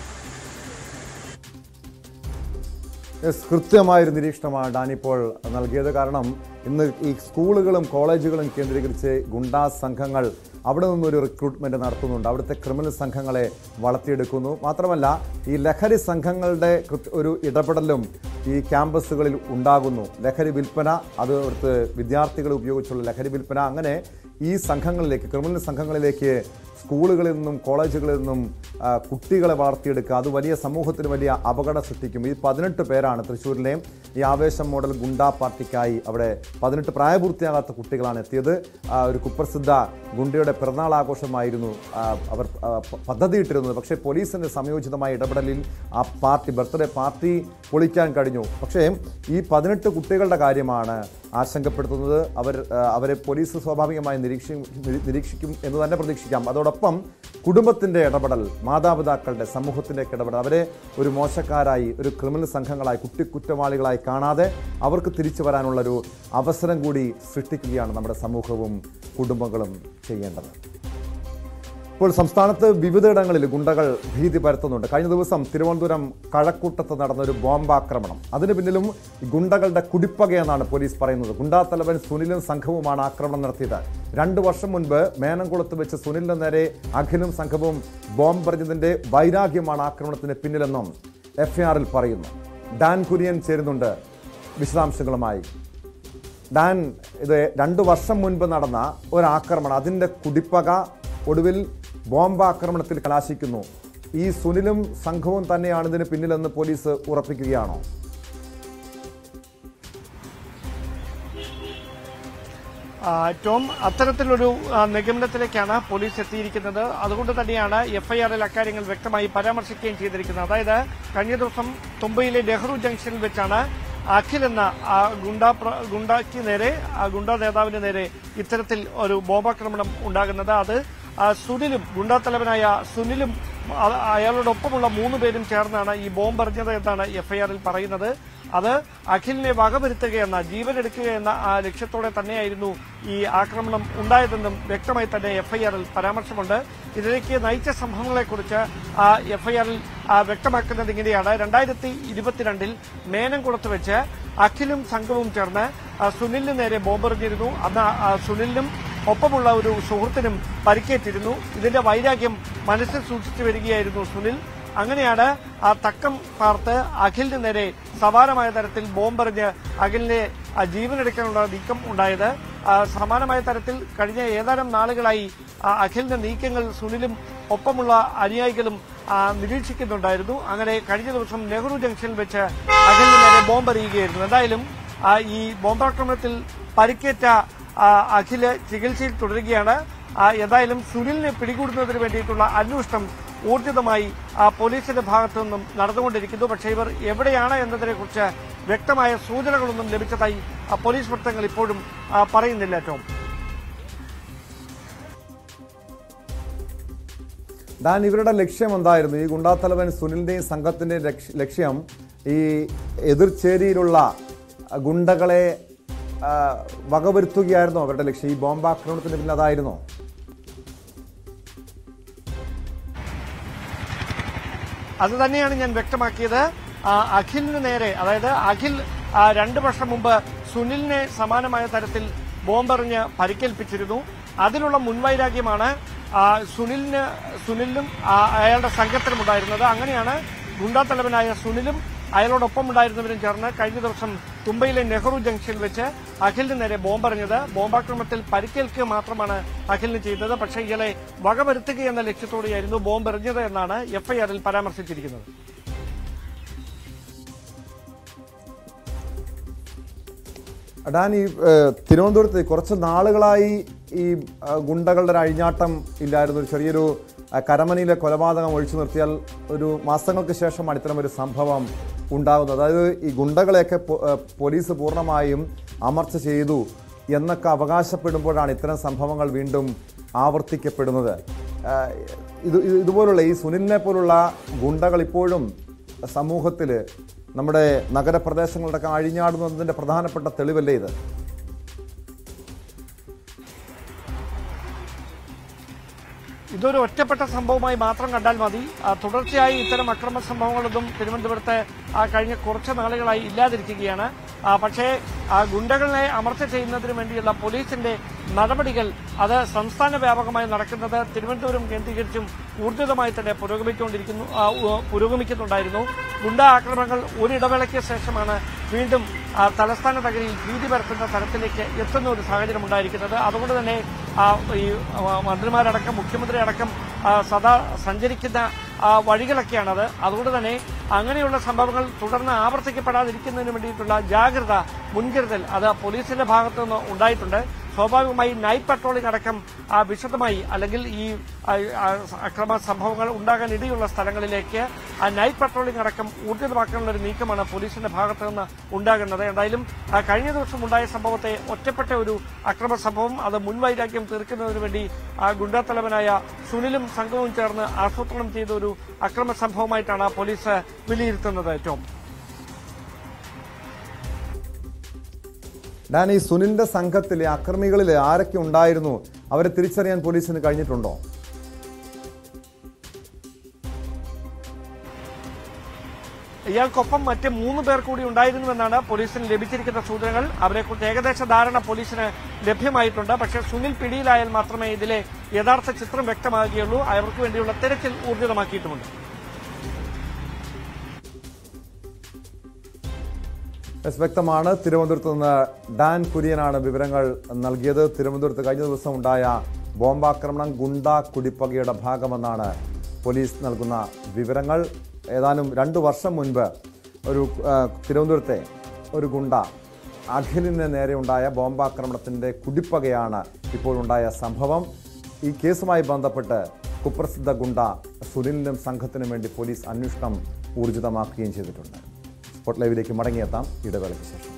കൃത്യമായൊരു നിരീക്ഷണമാണ് ഡാനിപ്പോൾ നൽകിയത്. കാരണം ഇന്ന് ഈ സ്കൂളുകളും കോളേജുകളും കേന്ദ്രീകരിച്ച് ഗുണ്ടാ സംഘങ്ങൾ അവിടെ നിന്നൊരു റിക്രൂട്ട്മെൻറ്റ് നടത്തുന്നുണ്ട്. അവിടുത്തെ ക്രിമിനൽ സംഘങ്ങളെ വളർത്തിയെടുക്കുന്നു. മാത്രമല്ല ഈ ലഹരി സംഘങ്ങളുടെ ഒരു ഇടപെടലും ഈ ക്യാമ്പസുകളിൽ ഉണ്ടാകുന്നു. ലഹരി വിൽപ്പന, അത് അവിടുത്തെ വിദ്യാർത്ഥികളെ ഉപയോഗിച്ചുള്ള ലഹരി വിൽപ്പന, അങ്ങനെ ഈ സംഘങ്ങളിലേക്ക് ക്രിമിനൽ സംഘങ്ങളിലേക്ക് സ്കൂളുകളിൽ നിന്നും കോളേജുകളിൽ നിന്നും കുട്ടികളെ വളർത്തിയെടുക്കുക, അത് വലിയ സമൂഹത്തിന് വലിയ അപകടം സൃഷ്ടിക്കും. ഈ പതിനെട്ട് പേരാണ് തൃശ്ശൂരിലെ ഈ ആവേശം മോഡൽ ഗുണ്ടാ പാർട്ടിക്കായി അവിടെ പതിനെട്ട് പ്രായപൂർത്തിയാകാത്ത കുട്ടികളാണ് എത്തിയത്. ഒരു കുപ്രസിദ്ധ ഗുണ്ടയുടെ പിറന്നാൾ ആഘോഷമായിരുന്നു അവർ പദ്ധതിയിട്ടിരുന്നത്. പക്ഷേ പോലീസിൻ്റെ സംയോജിതമായ ഇടപെടലിൽ ആ പാർട്ടി ബർത്ത്ഡേ പാർട്ടി പൊളിക്കാൻ കഴിഞ്ഞു. പക്ഷേ ഈ പതിനെട്ട് കുട്ടികളുടെ കാര്യമാണ് ആശങ്കപ്പെടുത്തുന്നത്. അവർ അവരെ പോലീസ് സ്വാഭാവികമായി നിരീക്ഷിക്കും നിരീക്ഷിക്കും എന്ന് തന്നെ പ്രതീക്ഷിക്കാം. അതോടൊപ്പം കുടുംബത്തിൻ്റെ ഇടപെടൽ, മാതാപിതാക്കളുടെ, സമൂഹത്തിൻ്റെ ഇടപെടൽ, അവരെ ഒരു മോശക്കാരായി, ഒരു ക്രിമിനൽ സംഘങ്ങളായി, കുട്ടി കുറ്റവാളികളായി കാണാതെ അവർക്ക് തിരിച്ചു വരാനുള്ളൊരു അവസരം കൂടി സൃഷ്ടിക്കുകയാണ് നമ്മുടെ സമൂഹവും കുടുംബങ്ങളും ചെയ്യേണ്ടത്. ഇപ്പോൾ സംസ്ഥാനത്ത് വിവിധയിടങ്ങളിൽ ഗുണ്ടകൾ ഭീതി പരത്തുന്നുണ്ട്. കഴിഞ്ഞ ദിവസം തിരുവനന്തപുരം കഴക്കൂട്ടത്ത് നടന്ന ഒരു ബോംബാക്രമണം, അതിന് പിന്നിലും ഗുണ്ടകളുടെ കുടിപ്പകയെന്നാണ് പോലീസ് പറയുന്നത്. ഗുണ്ടാ തലവൻ സുനിലും സംഘവുമാണ് ആക്രമണം നടത്തിയത്. രണ്ടു വർഷം മുൻപ് മേനംകുളത്ത് വെച്ച് സുനിലിന് നേരെ അഖിലും സംഘവും ബോംബെറിഞ്ഞതിന്റെ വൈരാഗ്യമാണ് ആക്രമണത്തിന് പിന്നിലെന്നും എഫ്ഐആറിൽ പറയുന്നു. ഡാൻ കുര്യൻ ചേരുന്നുണ്ട് വിശദാംശങ്ങളുമായി. ഡാൻ, ഇത് രണ്ടു വർഷം മുൻപ് നടന്ന ഒരാക്രമണം, അതിൻ്റെ കുടിപ്പക ഒടുവിൽ ബോംബാക്രമണത്തിൽ കലാശിക്കുന്നു. ഈ സുനിലും സംഘവും തന്നെയാണ് ഇതിന് പിന്നിലെന്ന് പോലീസ് ഉറപ്പിക്കുകയാണോ? ടോം, അത്തരത്തിലൊരു നിഗമനത്തിലേക്കാണ് പോലീസ് എത്തിയിരിക്കുന്നത്. അതുകൊണ്ട് തന്നെയാണ് എഫ്ഐആറിൽ അക്കാര്യങ്ങൾ വ്യക്തമായി പരാമർശിക്കുകയും ചെയ്തിരിക്കുന്നത്. അതായത് കഴിഞ്ഞ ദിവസം തുമ്പയിലെ നെഹ്റു ജംഗ്ഷനിൽ വെച്ചാണ് അഖിൽ എന്ന ഗുണ്ടാ ഗുണ്ടാക്ക് നേരെ ആ ഗുണ്ടാ നേതാവിന് നേരെ ഇത്തരത്തിൽ ഒരു ബോംബാക്രമണം ഉണ്ടാകുന്നത്. അത് സുനിലും ഗുണ്ടാത്തലവനായ സുനിലും അയാളോടൊപ്പമുള്ള മൂന്ന് പേരും ചേർന്നാണ് ഈ ബോംബെറിഞ്ഞത് എന്നാണ് എഫ്ഐആറിൽ പറയുന്നത്. അത് അഖിലിനെ വകവരുത്തുകയെന്ന ജീവനെടുക്കുകയെന്ന ആ ലക്ഷ്യത്തോടെ തന്നെയായിരുന്നു ഈ ആക്രമണം ഉണ്ടായതെന്നും വ്യക്തമായി തന്നെ എഫ്ഐആറിൽ പരാമർശമുണ്ട്. ഇതിലേക്ക് നയിച്ച സംഭവങ്ങളെക്കുറിച്ച് ആ എഫ്ഐആറിൽ വ്യക്തമാക്കുന്നത് ഇങ്ങനെയാണ്. രണ്ടായിരത്തി ഇരുപത്തിരണ്ടിൽ മേനംകുളത്ത് വെച്ച് അഖിലും സംഘവും ചേർന്ന് സുനിലിന് നേരെ ബോംബെറിഞ്ഞിരുന്നു. അന്ന് സുനിലിനും ഒപ്പമുള്ള ഒരു സുഹൃത്തിനും പരിക്കേറ്റിരുന്നു. ഇതിന്റെ വൈരാഗ്യം മനസ്സിൽ സൂക്ഷിച്ചു വരികയായിരുന്നു സുനിൽ. അങ്ങനെയാണ് ആ തക്കം പാർത്ത് അഖിലിന് നേരെ സമാനമായ തരത്തിൽ ബോംബെറിഞ്ഞ് അഖിലിനെ ജീവനെടുക്കാനുള്ള നീക്കം ഉണ്ടായത്. സമാനമായ തരത്തിൽ കഴിഞ്ഞ ഏതാനും നാളുകളായി അഖിലിന്റെ നീക്കങ്ങൾ സുനിലും ഒപ്പമുള്ള അനുയായികളും നിരീക്ഷിക്കുന്നുണ്ടായിരുന്നു. അങ്ങനെ കഴിഞ്ഞ ദിവസം നെഹ്റു ജംഗ്ഷനിൽ വെച്ച് അഖിലിന് നേരെ ബോംബെറിയുകയായിരുന്നു. എന്തായാലും ഈ ബോംബാക്രമണത്തിൽ പരിക്കേറ്റ അഖില് ചികിത്സയിൽ തുടരുകയാണ്. ഏതായാലും സുനിലിനെ പിടികൂടുന്നതിന് വേണ്ടിയിട്ടുള്ള അന്വേഷണം ഊർജിതമായി പോലീസിന്റെ ഭാഗത്തു നിന്നും നടന്നുകൊണ്ടിരിക്കുന്നു. പക്ഷേ ഇവർ എവിടെയാണ് എന്നതിനെക്കുറിച്ച് വ്യക്തമായ സൂചനകളൊന്നും ലഭിച്ചതായി പോലീസ് വൃത്തങ്ങൾ ഇപ്പോഴും പറയുന്നില്ല. ടോം, ഡാൻ, ഇവരുടെ ലക്ഷ്യം എന്തായിരുന്നു? ഈ ഗുണ്ടാത്തലവൻ സുനിലിന്റെയും സംഘത്തിന്റെയും ലക്ഷ്യം ഈ എതിർചേരിയിലുള്ള ഗുണ്ടകളെ വകവരുത്തുകയായിരുന്നോ അവരുടെ ലക്ഷ്യം? ഈ ബോംബാക്രമണത്തിന് പിന്നിൽ അതായിരുന്നോ? അത് തന്നെയാണ് ഞാൻ വ്യക്തമാക്കിയത്. അഖിലിന് നേരെ, അതായത് അഖിൽ രണ്ടു വർഷം മുമ്പ് സുനിലിനെ സമാനമായ തരത്തിൽ ബോംബെറിഞ്ഞ് പരിക്കേൽപ്പിച്ചിരുന്നു. അതിനുള്ള മുൻവൈരാഗ്യമാണ് സുനിലിന് സുനിലിനും അയാളുടെ സംഘത്തിനുമുണ്ടായിരുന്നത്. അങ്ങനെയാണ് ഗുണ്ടാത്തലവനായ സുനിലും അയാളോടൊപ്പം ഉണ്ടായിരുന്നവരും ചേർന്ന് കഴിഞ്ഞ ദിവസം തുമ്പയിലെ നെഹ്റു ജംഗ്ഷനിൽ വെച്ച് അഖിലിന് നേരെ ബോംബെറിഞ്ഞത്. ബോംബാക്രമണത്തിൽ പരിക്കേൽക്കുക മാത്രമാണ് അഖിലിന് ചെയ്തത്. പക്ഷേ ഇയാളെ വകവരുത്തുക എന്ന ലക്ഷ്യത്തോടെയായിരുന്നു ബോംബെറിഞ്ഞത് എന്നാണ് എഫ്ഐആറിൽ പരാമർശിച്ചിരിക്കുന്നത്. അഡാൻ, ഈ തിരുവനന്തപുരത്ത് കുറച്ച് നാളുകളായി ഈ ഗുണ്ടകളുടെ ഒരു അഴിഞ്ഞാട്ടം ഇല്ലായിരുന്നു. ഒരു ചെറിയൊരു കരമനയിലെ കൊലപാതകം ഒഴിച്ചു നിർത്തിയാൽ ഒരു മാസങ്ങൾക്ക് ശേഷമാണ് ഇത്തരം ഒരു സംഭവം ഉണ്ടാകുന്നത്. അതായത് ഈ ഗുണ്ടകളെയൊക്കെ പോലീസ് പൂർണ്ണമായും അമർച്ച ചെയ്തു എന്നൊക്കെ അവകാശപ്പെടുമ്പോഴാണ് ഇത്തരം സംഭവങ്ങൾ വീണ്ടും ആവർത്തിക്കപ്പെടുന്നത്. ഇത് ഇതുപോലുള്ള ഈ സുനിലിനെ പോലുള്ള ഗുണ്ടകൾ ഇപ്പോഴും സമൂഹത്തിൽ, നമ്മുടെ നഗരപ്രദേശങ്ങളിലൊക്കെ അഴിഞ്ഞാടുന്നതിൻ്റെ പ്രധാനപ്പെട്ട തെളിവല്ലേ ഇത്? ഇതൊരു ഒറ്റപ്പെട്ട സംഭവമായി മാത്രം കണ്ടാൽ മതി. തുടർച്ചയായി ഇത്തരം അക്രമ സംഭവങ്ങളൊന്നും തിരുവനന്തപുരത്ത് കഴിഞ്ഞ കുറച്ച് നാളുകളായി ഇല്ലാതിരിക്കുകയാണ്. പക്ഷേ ഗുണ്ടകളെ അമർച്ച ചെയ്യുന്നതിന് വേണ്ടിയുള്ള പോലീസിന്റെ നടപടികൾ അത് സംസ്ഥാന വ്യാപകമായി നടക്കുന്നത് തിരുവനന്തപുരം കേന്ദ്രീകരിച്ചും ഊർജിതമായി തന്നെ പുരോഗമിച്ചുകൊണ്ടിരിക്കുന്നു പുരോഗമിക്കുന്നുണ്ടായിരുന്നു. ഗുണ്ട ആക്രമണങ്ങൾ ഒരിടവേളയ്ക്ക് ശേഷമാണ് വീണ്ടും തലസ്ഥാന നഗരിയിൽ ഭീതി പരത്തുന്ന തരത്തിലേക്ക് എത്തുന്ന ഒരു സാഹചര്യം ഉണ്ടായിരിക്കുന്നത്. അതുകൊണ്ട് തന്നെ ഈ മന്ത്രിമാരടക്കം മുഖ്യമന്ത്രി അടക്കം സദാ സഞ്ചരിക്കുന്ന വഴികളൊക്കെയാണത്. അതുകൊണ്ട് തന്നെ അങ്ങനെയുള്ള സംഭവങ്ങൾ തുടർന്ന് ആവർത്തിക്കപ്പെടാതിരിക്കുന്നതിന് വേണ്ടിയിട്ടുള്ള ജാഗ്രത, മുൻകരുതൽ അത് പോലീസിന്റെ ഭാഗത്തു നിന്ന് ഉണ്ടായിട്ടുണ്ട്. സ്വാഭാവികമായി നൈറ്റ് പട്രോളിംഗ് അടക്കം വിശദമായി, അല്ലെങ്കിൽ ഈ അക്രമ സംഭവങ്ങൾ ഉണ്ടാകാൻ ഇടയുള്ള സ്ഥലങ്ങളിലേക്ക് ആ നൈറ്റ് പട്രോളിംഗ് അടക്കം ഊർജിതമാക്കാനുള്ള ഒരു നീക്കമാണ് പോലീസിന്റെ ഭാഗത്തു നിന്ന് ഉണ്ടാകുന്നത്. എന്തായാലും കഴിഞ്ഞ ദിവസം ഉണ്ടായ സംഭവത്തെ ഒറ്റപ്പെട്ട ഒരു അക്രമ സംഭവം അത് മുൻവൈരാഗ്യം തീർക്കുന്നതിന് വേണ്ടി ഗുണ്ടാത്തലവനായ സുനിലും സംഘവും ചേർന്ന് ആസൂത്രണം ചെയ്ത ഒരു അക്രമ സംഭവമായിട്ടാണ് പോലീസ് വിലയിരുത്തുന്നത്. ഏറ്റവും ഡാൻ, ഈ സുനിലിന്റെ സംഘത്തിലെ അക്രമികളിൽ ആരൊക്കെ ഉണ്ടായിരുന്നു? അവരെ തിരിച്ചറിയാൻ പോലീസിന് കഴിഞ്ഞിട്ടുണ്ടോ? ഇയാൾക്കൊപ്പം മറ്റ് മൂന്ന് പേർ കൂടി ഉണ്ടായിരുന്നുവെന്നാണ് പോലീസിന് ലഭിച്ചിരിക്കുന്ന സൂചനകൾ. അവരെക്കുറിച്ച് ഏകദേശ ധാരണ പോലീസിന് ലഭ്യമായിട്ടുണ്ട്. പക്ഷേ സുനിൽ പിടിയിലായാൽ മാത്രമേ ഇതിലെ യഥാർത്ഥ ചിത്രം വ്യക്തമാകുകയുള്ളൂ. അവർക്ക് വേണ്ടിയുള്ള തെരച്ചിൽ ഊർജിതമാക്കിയിട്ടുമുണ്ട്. വ്യക്തമാണ്. തിരുവനന്തപുരത്ത് നിന്ന് ഡാൻ കുര്യനാണ് വിവരങ്ങൾ നൽകിയത്. തിരുവനന്തപുരത്ത് കഴിഞ്ഞ ദിവസം ഉണ്ടായ ബോംബാക്രമണം ഗുണ്ട കുടിപ്പകയുടെ ഭാഗമെന്നാണ് പോലീസ് നൽകുന്ന വിവരങ്ങൾ. ഏതാനും രണ്ടു വർഷം മുൻപ് ഒരു തിരുവനന്തപുരത്തെ ഒരു ഗുണ്ട അഖിലിന് നേരെ ഉണ്ടായ ബോംബാക്രമണത്തിൻ്റെ കുടിപ്പകയാണ് ഇപ്പോഴുണ്ടായ സംഭവം. ഈ കേസുമായി ബന്ധപ്പെട്ട് കുപ്രസിദ്ധ ഗുണ്ട സുനിലിനും സംഘത്തിനും വേണ്ടി പോലീസ് അന്വേഷണം ഊർജിതമാക്കുകയും ചെയ്തിട്ടുണ്ട്. സ്പോട്ട് ലൈവിലേക്ക് മടങ്ങിയെത്താം ഇടവേളയ്ക്ക് ശേഷം.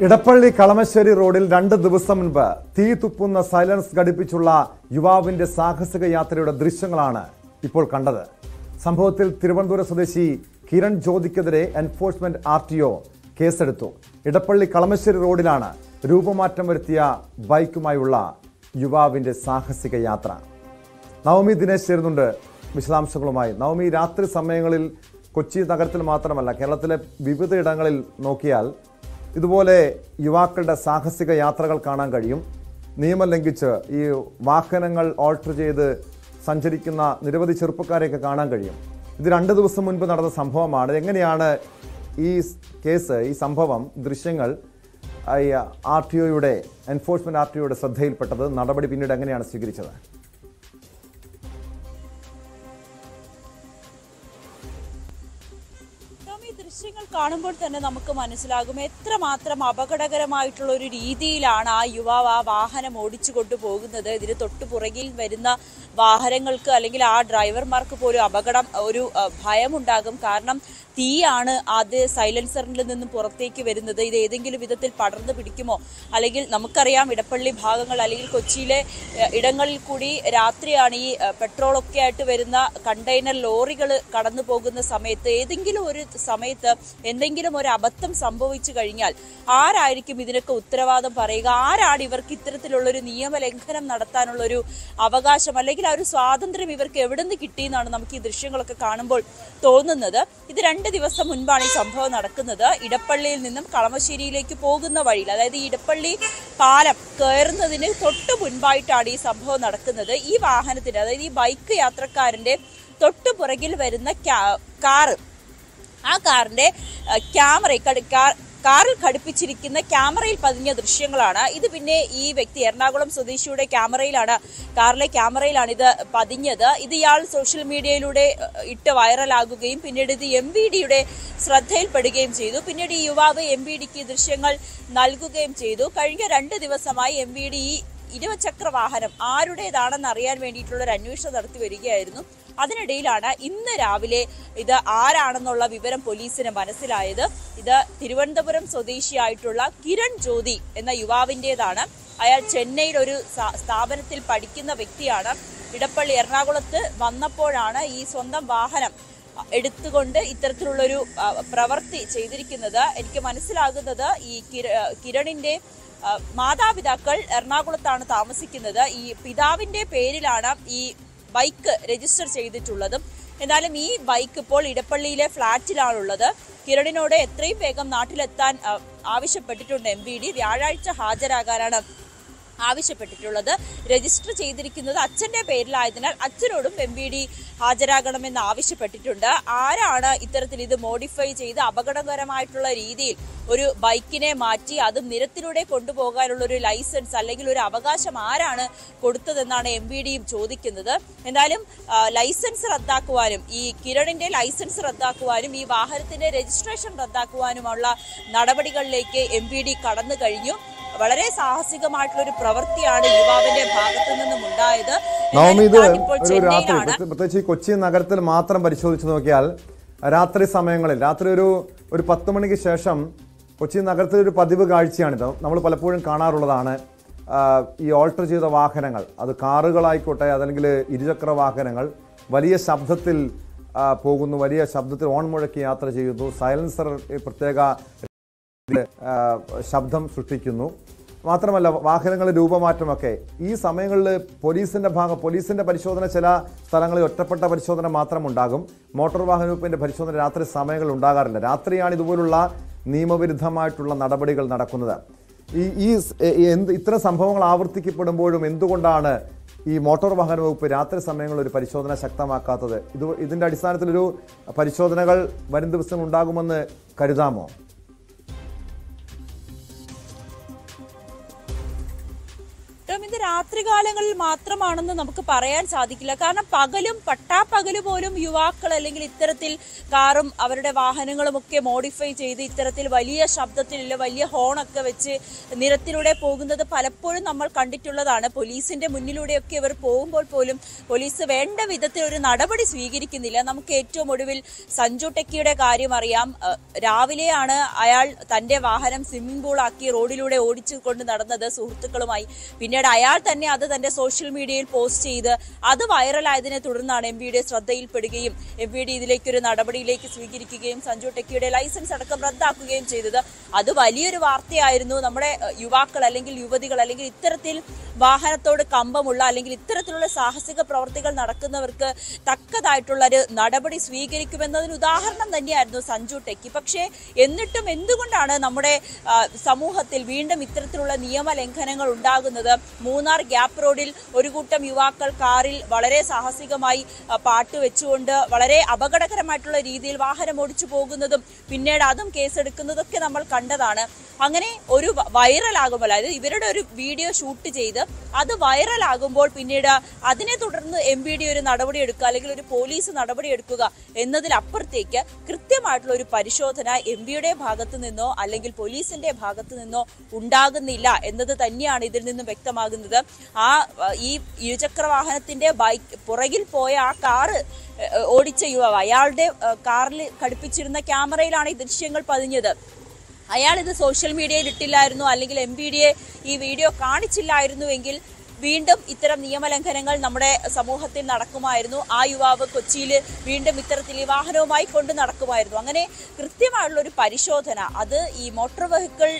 ഇടപ്പള്ളി കളമശ്ശേരി റോഡിൽ രണ്ട് ദിവസം മുൻപ് തീ തുപ്പുന്ന സൈലൻസ് ഘടിപ്പിച്ചുള്ള യുവാവിന്റെ സാഹസിക യാത്രയുടെ ദൃശ്യങ്ങളാണ് ഇപ്പോൾ കണ്ടത്. സംഭവത്തിൽ തിരുവനന്തപുരം സ്വദേശി കിരൺ ജ്യോതിക്കെതിരെ എൻഫോഴ്സ്മെന്റ് ആർ ടി ഒ കേസെടുത്തു. ഇടപ്പള്ളി കളമശ്ശേരി റോഡിലാണ് രൂപമാറ്റം വരുത്തിയ ബൈക്കുമായുള്ള യുവാവിന്റെ സാഹസിക യാത്ര. നവമി ദിനേശ് ചേരുന്നുണ്ട് വിശദാംശങ്ങളുമായി. നവമി, രാത്രി സമയങ്ങളിൽ കൊച്ചി നഗരത്തിൽ മാത്രമല്ല കേരളത്തിലെ വിവിധ ഇടങ്ങളിൽ നോക്കിയാൽ ഇതുപോലെ യുവാക്കളുടെ സാഹസിക യാത്രകൾ കാണാൻ കഴിയും. നിയമം ലംഘിച്ച് ഈ വാഹനങ്ങൾ ഓൾട്ടർ ചെയ്ത് സഞ്ചരിക്കുന്ന നിരവധി ചെറുപ്പക്കാരെയൊക്കെ കാണാൻ കഴിയും. ഇത് രണ്ട് ദിവസം മുൻപ് നടന്ന സംഭവമാണ്. എങ്ങനെയാണ് ഈ കേസ്, ഈ സംഭവം, ദൃശ്യങ്ങൾ ആർ ടി ഒയുടെ എൻഫോഴ്സ്മെന്റ് ആർ ടി ഒയുടെ ശ്രദ്ധയിൽപ്പെട്ടത്? നടപടി പിന്നീട് എങ്ങനെയാണ് സ്വീകരിച്ചത്? ദൃശ്യങ്ങൾ കാണുമ്പോൾ തന്നെ നമുക്ക് മനസ്സിലാകും എത്രമാത്രം അപകടകരമായിട്ടുള്ള ഒരു രീതിയിലാണ് ആ യുവാവ് ആ വാഹനം ഓടിച്ചു കൊണ്ടുപോകുന്നത്. ഇതിന് തൊട്ടു പുറകിൽ വരുന്ന വാഹനങ്ങൾക്ക് അല്ലെങ്കിൽ ആ ഡ്രൈവർമാർക്ക് പോലും അപകടം, ഒരു ഭയമുണ്ടാകും. കാരണം തീയാണ് അത് സൈലൻസറിൽ നിന്നും പുറത്തേക്ക് വരുന്നത്. ഇത് ഏതെങ്കിലും വിധത്തിൽ പടർന്നു പിടിക്കുമോ? അല്ലെങ്കിൽ നമുക്കറിയാം ഇടപ്പള്ളി ഭാഗങ്ങൾ അല്ലെങ്കിൽ കൊച്ചിയിലെ ഇടങ്ങളിൽ കൂടി രാത്രിയാണ് ഈ പെട്രോളൊക്കെ ആയിട്ട് വരുന്ന കണ്ടെയ്നർ ലോറികൾ കടന്നു പോകുന്ന സമയത്ത് ഏതെങ്കിലും ഒരു സമയത്ത് എന്തെങ്കിലും ഒരു അബദ്ധം സംഭവിച്ചു കഴിഞ്ഞാൽ ആരായിരിക്കും ഇതിനൊക്കെ ഉത്തരവാദം പറയുക? ആരാണ് ഇവർക്ക് ഇത്തരത്തിലുള്ളൊരു നിയമലംഘനം നടത്താനുള്ളൊരു അവകാശം അല്ലെങ്കിൽ ആ ഒരു സ്വാതന്ത്ര്യം ഇവർക്ക് എവിടെ നിന്ന് കിട്ടിയെന്നാണ് നമുക്ക് ഈ ദൃശ്യങ്ങളൊക്കെ കാണുമ്പോൾ തോന്നുന്നത്. ഇത് രണ്ട് ദിവസം മുൻപാണ് ഈ സംഭവം നടക്കുന്നത്. ഇടപ്പള്ളിയിൽ നിന്നും കളമശ്ശേരിയിലേക്ക് പോകുന്ന വഴിയിൽ, അതായത് ഈ ഇടപ്പള്ളി പാലം കയറുന്നതിന് തൊട്ടു മുൻപായിട്ടാണ് ഈ സംഭവം നടക്കുന്നത്. ഈ വാഹനത്തിന്റെ, അതായത് ഈ ബൈക്ക് യാത്രക്കാരന്റെ തൊട്ടു പുറകിൽ വരുന്ന കാറ്, ആ കാറിന്റെ ക്യാമറ കാറിൽ ഘടിപ്പിച്ചിരിക്കുന്ന ക്യാമറയിൽ പതിഞ്ഞ ദൃശ്യങ്ങളാണ് ഇത്. പിന്നെ ഈ വ്യക്തി എറണാകുളം സ്വദേശിയുടെ ക്യാമറയിലാണ്, കാറിലെ ക്യാമറയിലാണ് ഇത് പതിഞ്ഞത്. ഇത് ഇയാൾ സോഷ്യൽ മീഡിയയിലൂടെ ഇട്ട് വൈറലാകുകയും പിന്നീട് ഇത് എം വി ഡിയുടെ ശ്രദ്ധയിൽപ്പെടുകയും ചെയ്തു. പിന്നീട് ഈ യുവാവ് എം വി ഡിക്ക് ദൃശ്യങ്ങൾ നൽകുകയും ചെയ്തു. കഴിഞ്ഞ രണ്ട് ദിവസമായി എം വി ഡി ഈ ഇരുചക്ര വാഹനം ആരുടേതാണെന്ന് അറിയാൻ വേണ്ടിയിട്ടുള്ള ഒരു അന്വേഷണം നടത്തി വരികയായിരുന്നു. അതിനിടയിലാണ് ഇന്ന് രാവിലെ ഇത് ആരാണെന്നുള്ള വിവരം പോലീസിന് മനസ്സിലായത്. ഇത് തിരുവനന്തപുരം സ്വദേശിയായിട്ടുള്ള കിരൺ ജ്യോതി എന്ന യുവാവിൻ്റെതാണ്. അയാൾ ചെന്നൈയിൽ ഒരു സ്ഥാപനത്തിൽ പഠിക്കുന്ന വ്യക്തിയാണ്. ഇടപ്പള്ളി എറണാകുളത്ത് വന്നപ്പോഴാണ് ഈ സ്വന്തം വാഹനം എടുത്തുകൊണ്ട് ഇത്തരത്തിലുള്ളൊരു പ്രവൃത്തി ചെയ്തിരിക്കുന്നത്. എനിക്ക് മനസ്സിലാകുന്നത് ഈ കിരണിന്റെ മാതാപിതാക്കൾ എറണാകുളത്താണ് താമസിക്കുന്നത്. ഈ പിതാവിന്റെ പേരിലാണ് ഈ ബൈക്ക് രജിസ്റ്റർ ചെയ്തിട്ടുള്ളതും. എന്നാലും ഈ ബൈക്ക് ഇപ്പോൾ ഇടപ്പള്ളിയിലെ ഫ്ളാറ്റിലാണുള്ളത്. കിരണിനോട് എത്രയും വേഗം നാട്ടിലെത്താൻ ആവശ്യപ്പെട്ടിട്ടുണ്ട് എം വി ഡി. വ്യാഴാഴ്ച ഹാജരാകാനാണ് ആവശ്യപ്പെട്ടിട്ടുള്ളത്. രജിസ്റ്റർ ചെയ്തിരിക്കുന്നത് അച്ഛന്റെ പേരിലായതിനാൽ അച്ഛനോടും എം വി ഡി ഹാജരാകണമെന്ന് ആവശ്യപ്പെട്ടിട്ടുണ്ട്. ആരാണ് ഇത്തരത്തിൽ ഇത് മോഡിഫൈ ചെയ്ത് അപകടകരമായിട്ടുള്ള രീതിയിൽ ഒരു ബൈക്കിനെ മാറ്റി അത് നിരത്തിലൂടെ കൊണ്ടുപോകാനുള്ള ഒരു ലൈസൻസ് അല്ലെങ്കിൽ ഒരു അവകാശം ആരാണ് കൊടുത്തതെന്നാണ് എം വി ഡിയും ചോദിക്കുന്നത്. എന്നാലും ലൈസൻസ് റദ്ദാക്കുവാനും ഈ കിരണിന്റെ ലൈസൻസ് റദ്ദാക്കുവാനും ഈ വാഹനത്തിന്റെ രജിസ്ട്രേഷൻ റദ്ദാക്കുവാനുമുള്ള നടപടികളിലേക്ക് എം വി ഡി കടന്നു കഴിഞ്ഞു. വളരെ സാഹസികമായിട്ടുള്ള ഒരു പ്രവൃത്തിയാണ് യുവാവിന്റെ ഭാഗത്തു നിന്നും ഉണ്ടായത്. പ്രത്യേകിച്ച് കൊച്ചി നഗരത്തിൽ മാത്രം പരിശോധിച്ച് നോക്കിയാൽ രാത്രി സമയങ്ങളിൽ, രാത്രി ഒരു ഒരു പത്ത് മണിക്ക് ശേഷം കൊച്ചി നഗരത്തിൽ ഒരു പതിവ് കാഴ്ചയാണിത്. നമ്മൾ പലപ്പോഴും കാണാറുള്ളതാണ്. ഈ ഓൾട്ടർ ചെയ്ത വാഹനങ്ങൾ, അത് കാറുകളായിക്കോട്ടെ അതല്ലെങ്കിൽ ഇരുചക്ര വാഹനങ്ങൾ, വലിയ ശബ്ദത്തിൽ പോകുന്നു, വലിയ ശബ്ദത്തിൽ ഓൺ മുഴക്കി യാത്ര ചെയ്യുന്നു, സൈലൻസർ പ്രത്യേക ശബ്ദം സൃഷ്ടിക്കുന്നു. മാത്രമല്ല വാഹനങ്ങളുടെ രൂപമാറ്റമൊക്കെ. ഈ സമയങ്ങളിൽ പോലീസിന്റെ ഭാഗം പോലീസിന്റെ പരിശോധന ചില സ്ഥലങ്ങളിൽ ഒറ്റപ്പെട്ട പരിശോധന മാത്രം ഉണ്ടാകും. മോട്ടോർ വാഹന വകുപ്പിന്റെ പരിശോധന രാത്രി സമയങ്ങളിൽ ഉണ്ടാകാറില്ല. രാത്രിയാണ് ഇതുപോലുള്ള നിയമവിരുദ്ധമായിട്ടുള്ള നടപടികൾ നടക്കുന്നത്. ഈ ഈ എന്ത് ഇത്തരം സംഭവങ്ങൾ ആവർത്തിക്കപ്പെടുമ്പോഴും എന്തുകൊണ്ടാണ് ഈ മോട്ടോർ വാഹന വകുപ്പ് രാത്രി സമയങ്ങളിൽ ഒരു പരിശോധന ശക്തമാക്കാത്തത്? ഇത് ഇതിന്റെ അടിസ്ഥാനത്തിലൊരു പരിശോധനകൾ വരും ദിവസം ഉണ്ടാകുമെന്ന് കരുതാമോ? ടോം, ഇത് രാത്രികാലങ്ങളിൽ മാത്രമാണെന്ന് നമുക്ക് പറയാൻ സാധിക്കില്ല. കാരണം പകലും പട്ടാപ്പകല് പോലും യുവാക്കൾ അല്ലെങ്കിൽ ഇത്തരത്തിൽ കാറും അവരുടെ വാഹനങ്ങളും ഒക്കെ മോഡിഫൈ ചെയ്ത് ഇത്തരത്തിൽ വലിയ ശബ്ദത്തിലുള്ള വലിയ ഹോണൊക്കെ വെച്ച് നിരത്തിലൂടെ പോകുന്നത് പലപ്പോഴും നമ്മൾ കണ്ടിട്ടുള്ളതാണ്. പോലീസിന്റെ മുന്നിലൂടെയൊക്കെ ഇവർ പോകുമ്പോൾ പോലും പോലീസ് വേണ്ട വിധത്തിൽ ഒരു നടപടി സ്വീകരിക്കുന്നില്ല. നമുക്ക് ഏറ്റവും ഒടുവിൽ സഞ്ജു ടെക്കിയുടെ കാര്യം അറിയാം. രാവിലെയാണ് അയാൾ തന്റെ വാഹനം സ്വിമ്മിംഗ് പൂൾ ആക്കി റോഡിലൂടെ ഓടിച്ചു കൊണ്ട് നടന്നത് സുഹൃത്തുക്കളുമായി. പിന്നീട് അയാൾ തന്നെ അത് തന്റെ സോഷ്യൽ മീഡിയയിൽ പോസ്റ്റ് ചെയ്ത് അത് വൈറലായതിനെ തുടർന്നാണ് എം പിയുടെ ശ്രദ്ധയിൽപ്പെടുകയും എം പി ഡി ഇതിലേക്കൊരു നടപടിയിലേക്ക് സ്വീകരിക്കുകയും സഞ്ജു ടെക്കിയുടെ ലൈസൻസ് അടക്കം റദ്ദാക്കുകയും ചെയ്തത്. അത് വലിയൊരു വാർത്തയായിരുന്നു. നമ്മുടെ യുവാക്കൾ അല്ലെങ്കിൽ യുവതികൾ അല്ലെങ്കിൽ ഇത്തരത്തിൽ വാഹനത്തോട് കമ്പമുള്ള അല്ലെങ്കിൽ ഇത്തരത്തിലുള്ള സാഹസിക പ്രവർത്തികൾ നടക്കുന്നവർക്ക് തക്കതായിട്ടുള്ള ഒരു നടപടി സ്വീകരിക്കുമെന്നതിന് ഉദാഹരണം തന്നെയായിരുന്നു സഞ്ജു ടെക്കി. പക്ഷേ എന്നിട്ടും എന്തുകൊണ്ടാണ് നമ്മുടെ സമൂഹത്തിൽ വീണ്ടും ഇത്തരത്തിലുള്ള നിയമലംഘനങ്ങൾ ഉണ്ടാകുന്നത്? മൂന്നാർ ഗ്യാപ്പ് റോഡിൽ ഒരു കൂട്ടം യുവാക്കൾ കാറിൽ വളരെ സാഹസികമായി പാട്ട് വെച്ചുകൊണ്ട് വളരെ അപകടകരമായിട്ടുള്ള രീതിയിൽ വാഹനം ഓടിച്ചു പോകുന്നതും പിന്നീട് അതും കേസെടുക്കുന്നതൊക്കെ നമ്മൾ കണ്ടതാണ്. അങ്ങനെ ഒരു വൈറലാകുമ്പോൾ, അതായത് ഇവരുടെ ഒരു വീഡിയോ ഷൂട്ട് ചെയ്ത് അത് വൈറലാകുമ്പോൾ പിന്നീട് അതിനെ തുടർന്ന് എം പി ഡി ഒരു നടപടി എടുക്കുക അല്ലെങ്കിൽ ഒരു പോലീസ് നടപടി എടുക്കുക എന്നതിലപ്പുറത്തേക്ക് കൃത്യമായിട്ടുള്ള ഒരു പരിശോധന എം പിയുടെ ഭാഗത്തു നിന്നോ അല്ലെങ്കിൽ പോലീസിന്റെ ഭാഗത്തു നിന്നോ ഉണ്ടാകുന്നില്ല എന്നത് തന്നെയാണ് ഇതിൽ നിന്നും വ്യക്തമാകുന്നത്. ആ ഈ ഇരുചക്ര വാഹനത്തിന്റെ ബൈക്ക് പുറകിൽ പോയ ആ കാറ് ഓടിച്ച യുവാവ്, അയാളുടെ കാറിൽ ഘടിപ്പിച്ചിരുന്ന ക്യാമറയിലാണ് ഈ ദൃശ്യങ്ങൾ പതിഞ്ഞത്. അയാൾ ഇത് സോഷ്യൽ മീഡിയയിൽ ഇട്ടില്ലായിരുന്നു അല്ലെങ്കിൽ എം പി ഡിയെ ഈ വീഡിയോ കാണിച്ചില്ലായിരുന്നുവെങ്കിൽ വീണ്ടും ഇത്തരം നിയമലംഘനങ്ങൾ നമ്മുടെ സമൂഹത്തിൽ നടക്കുമായിരുന്നു. ആ യുവാവ് കൊച്ചിയിൽ വീണ്ടും ഇത്തരത്തിൽ ഈ വാഹനവുമായി കൊണ്ട് നടക്കുമായിരുന്നു. അങ്ങനെ കൃത്യമായുള്ള ഒരു പരിശോധന അത് ഈ മോട്ടോർ വെഹിക്കിൾ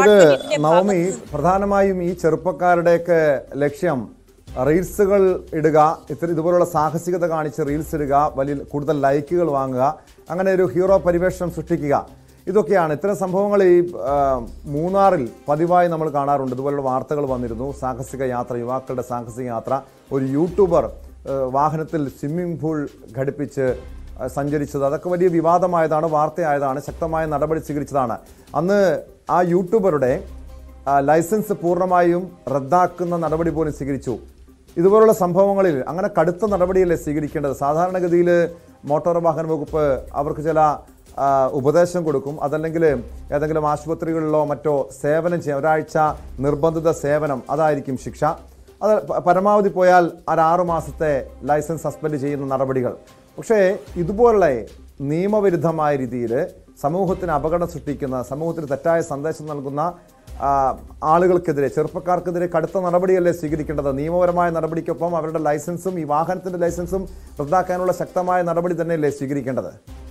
നവമി, പ്രധാനമായും ഈ ചെറുപ്പക്കാരുടെയൊക്കെ ലക്ഷ്യം റീൽസുകൾ ഇടുക, ഇത്തരം ഇതുപോലുള്ള സാഹസികത കാണിച്ച് റീൽസ് ഇടുക, വലിയ കൂടുതൽ ലൈക്കുകൾ വാങ്ങുക, അങ്ങനെ ഒരു ഹീറോ പരിവേഷം സൃഷ്ടിക്കുക, ഇതൊക്കെയാണ്. ഇത്തരം സംഭവങ്ങൾ ഈ മൂന്നാറിൽ പതിവായി നമ്മൾ കാണാറുണ്ട്. ഇതുപോലുള്ള വാർത്തകൾ വന്നിരുന്നു. സാഹസിക യാത്ര, യുവാക്കളുടെ സാഹസിക യാത്ര. ഒരു യൂട്യൂബർ വാഹനത്തിൽ സ്വിമ്മിംഗ് പൂൾ ഘടിപ്പിച്ച് സഞ്ചരിച്ചത്, അതൊക്കെ വലിയ വിവാദമായതാണ്, വാർത്തയായതാണ്, ശക്തമായ നടപടി സ്വീകരിച്ചതാണ്. അന്ന് ആ യൂട്യൂബറുടെ ലൈസൻസ് പൂർണ്ണമായും റദ്ദാക്കുന്ന നടപടി പോലും സ്വീകരിച്ചു. ഇതുപോലുള്ള സംഭവങ്ങളിൽ അങ്ങനെ കടുത്ത നടപടിയല്ലേ സ്വീകരിക്കേണ്ടത്? സാധാരണഗതിയിൽ മോട്ടോർ വാഹന വകുപ്പ് അവർക്ക് ചില ഉപദേശം കൊടുക്കും, അതല്ലെങ്കിൽ ഏതെങ്കിലും ആശുപത്രികളിലോ മറ്റോ സേവനം ചെയ്യാം, ഒരാഴ്ച നിർബന്ധിത സേവനം, അതായിരിക്കും ശിക്ഷ. അത് പരമാവധി പോയാൽ ഒരു ആറു മാസത്തെ ലൈസൻസ് സസ്പെൻഡ് ചെയ്യുന്ന നടപടികൾ. പക്ഷേ ഇതുപോലുള്ള നിയമവിരുദ്ധമായ രീതിയിൽ സമൂഹത്തിന് അപകടം സൃഷ്ടിക്കുന്ന, സമൂഹത്തിന് തെറ്റായ സന്ദേശം നൽകുന്ന ആളുകൾക്കെതിരെ, ചെറുപ്പക്കാർക്കെതിരെ കടുത്ത നടപടിയല്ലേ സ്വീകരിക്കേണ്ടത്? നിയമപരമായ നടപടിക്കൊപ്പം അവരുടെ ലൈസൻസും ഈ വാഹനത്തിൻ്റെ ലൈസൻസും റദ്ദാക്കാനുള്ള ശക്തമായ നടപടി തന്നെയല്ലേ സ്വീകരിക്കേണ്ടത്?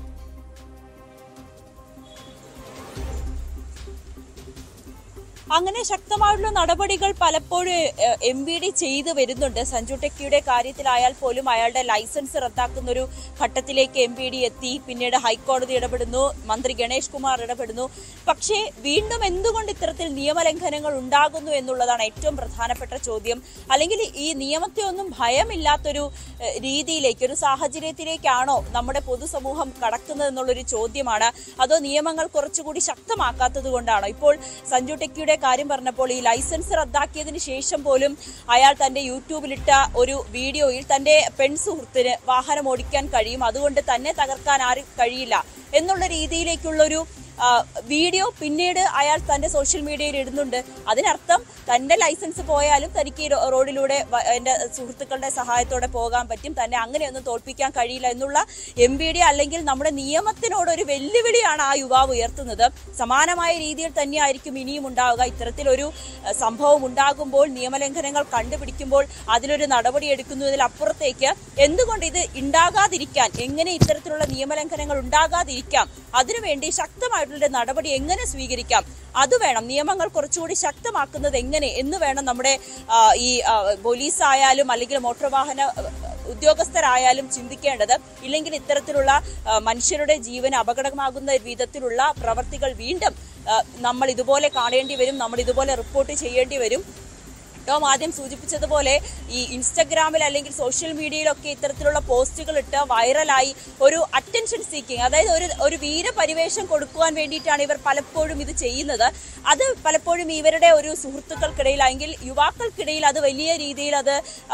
അങ്ങനെ ശക്തമായിട്ടുള്ള നടപടികൾ പലപ്പോഴും എം വി ഡി ചെയ്തു വരുന്നുണ്ട്. സഞ്ജു ടെക്കിയുടെ കാര്യത്തിലായാൽ പോലും അയാളുടെ ലൈസൻസ് റദ്ദാക്കുന്ന ഒരു ഘട്ടത്തിലേക്ക് എം വി ഡി എത്തി. പിന്നീട് ഹൈക്കോടതി ഇടപെടുന്നു, മന്ത്രി ഗണേഷ് കുമാർ ഇടപെടുന്നു. പക്ഷേ വീണ്ടും എന്തുകൊണ്ട് ഇത്തരത്തിൽ നിയമലംഘനങ്ങൾ ഉണ്ടാകുന്നു എന്നുള്ളതാണ് ഏറ്റവും പ്രധാനപ്പെട്ട ചോദ്യം. അല്ലെങ്കിൽ ഈ നിയമത്തെ ഒന്നും ഭയമില്ലാത്തൊരു രീതിയിലേക്ക്, ഒരു സാഹചര്യത്തിലേക്കാണോ നമ്മുടെ പൊതുസമൂഹം കടക്കുന്നത് എന്നുള്ളൊരു ചോദ്യമാണ്. അതോ നിയമങ്ങൾ കുറച്ചുകൂടി ശക്തമാക്കാത്തത് കൊണ്ടാണോ? ഇപ്പോൾ സഞ്ജു ടെക്കിയുടെ കാര്യം പറഞ്ഞപ്പോൾ ഈ ലൈസൻസ് റദ്ദാക്കിയതിന് ശേഷം പോലും അയാൾ തന്റെ യൂട്യൂബിലിട്ട ഒരു വീഡിയോയിൽ തന്റെ പെൺസുഹൃത്തിന് വാഹനം ഓടിക്കാൻ കഴിയും, അതുകൊണ്ട് തന്നെ തകർക്കാൻ ആരും കഴിയില്ല എന്നുള്ള രീതിയിലേക്കുള്ളൊരു വീഡിയോ പിന്നീട് അയാൾ തന്റെ സോഷ്യൽ മീഡിയയിൽ ഇടുന്നുണ്ട്. അതിനർത്ഥം തന്റെ ലൈസൻസ് പോയാലും തനിക്ക് റോഡിലൂടെ എന്റെ സുഹൃത്തുക്കളുടെ സഹായത്തോടെ പോകാൻ പറ്റും, തന്നെ അങ്ങനെയൊന്നും തോൽപ്പിക്കാൻ കഴിയില്ല എന്നുള്ള എം ബി ഡി അല്ലെങ്കിൽ നമ്മുടെ നിയമത്തിനോടൊരു വെല്ലുവിളിയാണ് ആ യുവാവ് ഉയർത്തുന്നത്. സമാനമായ രീതിയിൽ തന്നെയായിരിക്കും ഇനിയും ഉണ്ടാവുക. ഇത്തരത്തിലൊരു സംഭവം ഉണ്ടാകുമ്പോൾ, നിയമലംഘനങ്ങൾ കണ്ടുപിടിക്കുമ്പോൾ അതിലൊരു നടപടി എടുക്കുന്നതിലപ്പുറത്തേക്ക് എന്തുകൊണ്ട് ഇത് ഉണ്ടാകാതിരിക്കാൻ, എങ്ങനെ ഇത്തരത്തിലുള്ള നിയമലംഘനങ്ങൾ ഉണ്ടാകാതിരിക്കാം, അതിനുവേണ്ടി ശക്തമായ നടപടി എങ്ങനെ സ്വീകരിക്കാം, അത് വേണം. നിയമങ്ങൾ കുറച്ചുകൂടി ശക്തമാക്കുന്നത് എങ്ങനെ എന്ന് വേണം നമ്മുടെ ഈ പോലീസ് ആയാലും അല്ലെങ്കിൽ മോട്ടോർ വാഹന ഉദ്യോഗസ്ഥരായാലും ചിന്തിക്കേണ്ടത്. ഇല്ലെങ്കിൽ ഇത്തരത്തിലുള്ള മനുഷ്യരുടെ ജീവന് അപകടമാകുന്ന വിധത്തിലുള്ള പ്രവർത്തികൾ വീണ്ടും നമ്മൾ ഇതുപോലെ കാണേണ്ടി വരും, നമ്മൾ ഇതുപോലെ റിപ്പോർട്ട് ചെയ്യേണ്ടി വരും. ടോം ആദ്യം സൂചിപ്പിച്ചതുപോലെ ഈ ഇൻസ്റ്റഗ്രാമിൽ അല്ലെങ്കിൽ സോഷ്യൽ മീഡിയയിലൊക്കെ ഇത്തരത്തിലുള്ള പോസ്റ്റുകൾ ഇട്ട് വൈറലായി ഒരു അറ്റൻഷൻ സീക്കിങ്, അതായത് ഒരു ഒരു വീരപരിവേഷം കൊടുക്കുവാൻ വേണ്ടിയിട്ടാണ് ഇവർ പലപ്പോഴും ഇത് ചെയ്യുന്നത്. അത് പലപ്പോഴും ഇവരുടെ ഒരു സുഹൃത്തുക്കൾക്കിടയിൽ അല്ലെങ്കിൽ യുവാക്കൾക്കിടയിൽ അത് വലിയ രീതിയിൽ അത്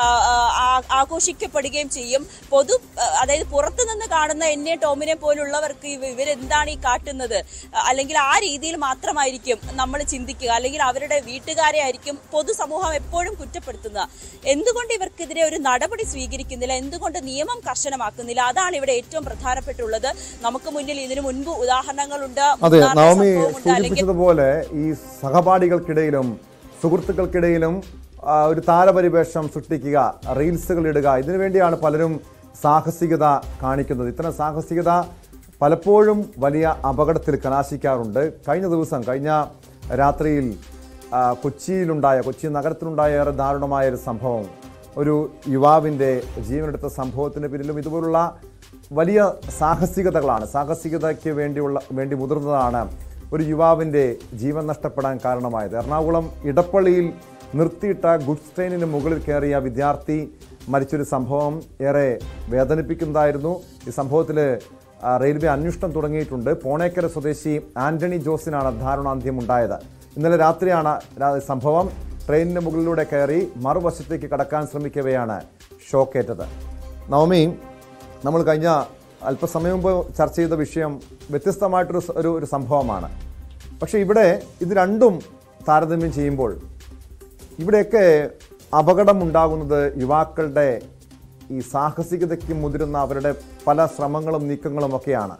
ആഘോഷിക്കപ്പെടുകയും ചെയ്യും. പൊതു അതായത് പുറത്തു നിന്ന് കാണുന്ന എന്നെ ടോമിനെ പോലുള്ളവർക്ക് ഇവരെന്താണ് ഈ കാട്ടുന്നത്, അല്ലെങ്കിൽ ആ രീതിയിൽ മാത്രമായിരിക്കും നമ്മൾ ചിന്തിക്കുക, അല്ലെങ്കിൽ അവരുടെ വീട്ടുകാരെ ആയിരിക്കും പൊതുസമൂഹം എപ്പോഴും കുറ്റപ്പെടുത്തുന്നത്. എന്തുകൊണ്ട് ഇവർക്കെതിരെ ഒരു നടപടി സ്വീകരിക്കുന്നില്ല, എന്തുകൊണ്ട് നിയമം കർശനമാക്കുന്നില്ല, അതാണ് ഇവിടെ ഏറ്റവും പ്രധാനപ്പെട്ടുള്ളത്. നമുക്ക് മുന്നിൽ ഇതിനു മുൻപ് ഉദാഹരണങ്ങളുണ്ട്. അതെ, നവമി സൂചിപ്പിച്ചതുപോലെ ഈ സഹപാഠികൾക്കിടയിലും സുഹൃത്തുക്കൾക്കിടയിലും ഒരു താരപരിവേഷം സൃഷ്ടിക്കുക, റീൽസുകൾ ഇടുക, ഇതിനു വേണ്ടിയാണ് പലരും സാഹസികത കാണിക്കുന്നത്. ഇത്തരം സാഹസികത പലപ്പോഴും വലിയ അപകടത്തിൽ കലാശിക്കാറുണ്ട്. കഴിഞ്ഞ ദിവസം കഴിഞ്ഞ രാത്രിയിൽ കൊച്ചിയിലുണ്ടായ കൊച്ചി നഗരത്തിലുണ്ടായ ഏറെ ദാരുണമായ ഒരു സംഭവം, ഒരു യുവാവിൻ്റെ ജീവനെടുത്ത സംഭവത്തിന് പിന്നിലും ഇതുപോലുള്ള വലിയ സാഹസികതകളാണ്. സാഹസികതയ്ക്ക് വേണ്ടിയുള്ള വേണ്ടി മുതിർന്നതാണ് ഒരു യുവാവിൻ്റെ ജീവൻ നഷ്ടപ്പെടാൻ കാരണമായത്. എറണാകുളം ഇടപ്പള്ളിയിൽ നിർത്തിയിട്ട ഗുഡ്സ് ട്രെയിനിന് മുകളിൽ കയറിയ വിദ്യാർത്ഥി മരിച്ചൊരു സംഭവം ഏറെ വേദനിപ്പിക്കുന്നതായിരുന്നു. ഈ സംഭവത്തിൽ റെയിൽവേ അന്വേഷണം തുടങ്ങിയിട്ടുണ്ട്. പോണേക്കര സ്വദേശി ആന്റണി ജോസിനാണ് ദാരുണാന്ത്യം ഉണ്ടായത്. ഇന്നലെ രാത്രിയാണ് സംഭവം. ട്രെയിനിന് മുകളിലൂടെ കയറി മറുവശത്തേക്ക് കടക്കാൻ ശ്രമിക്കവെയാണ് ഷോക്കേറ്റത്. നവമി, നമ്മൾ കഴിഞ്ഞ അല്പസമയം മുമ്പ് ചർച്ച ചെയ്ത വിഷയം വ്യത്യസ്തമായിട്ടൊരു ഒരു ഒരു സംഭവമാണ്. പക്ഷേ ഇവിടെ ഇത് രണ്ടും താരതമ്യം ചെയ്യുമ്പോൾ ഇവിടെയൊക്കെ അപകടം ഉണ്ടാകുന്നത് യുവാക്കളുടെ ഈ സാഹസികതയ്ക്ക് മുതിരുന്ന അവരുടെ പല ശ്രമങ്ങളും നീക്കങ്ങളും ഒക്കെയാണ്.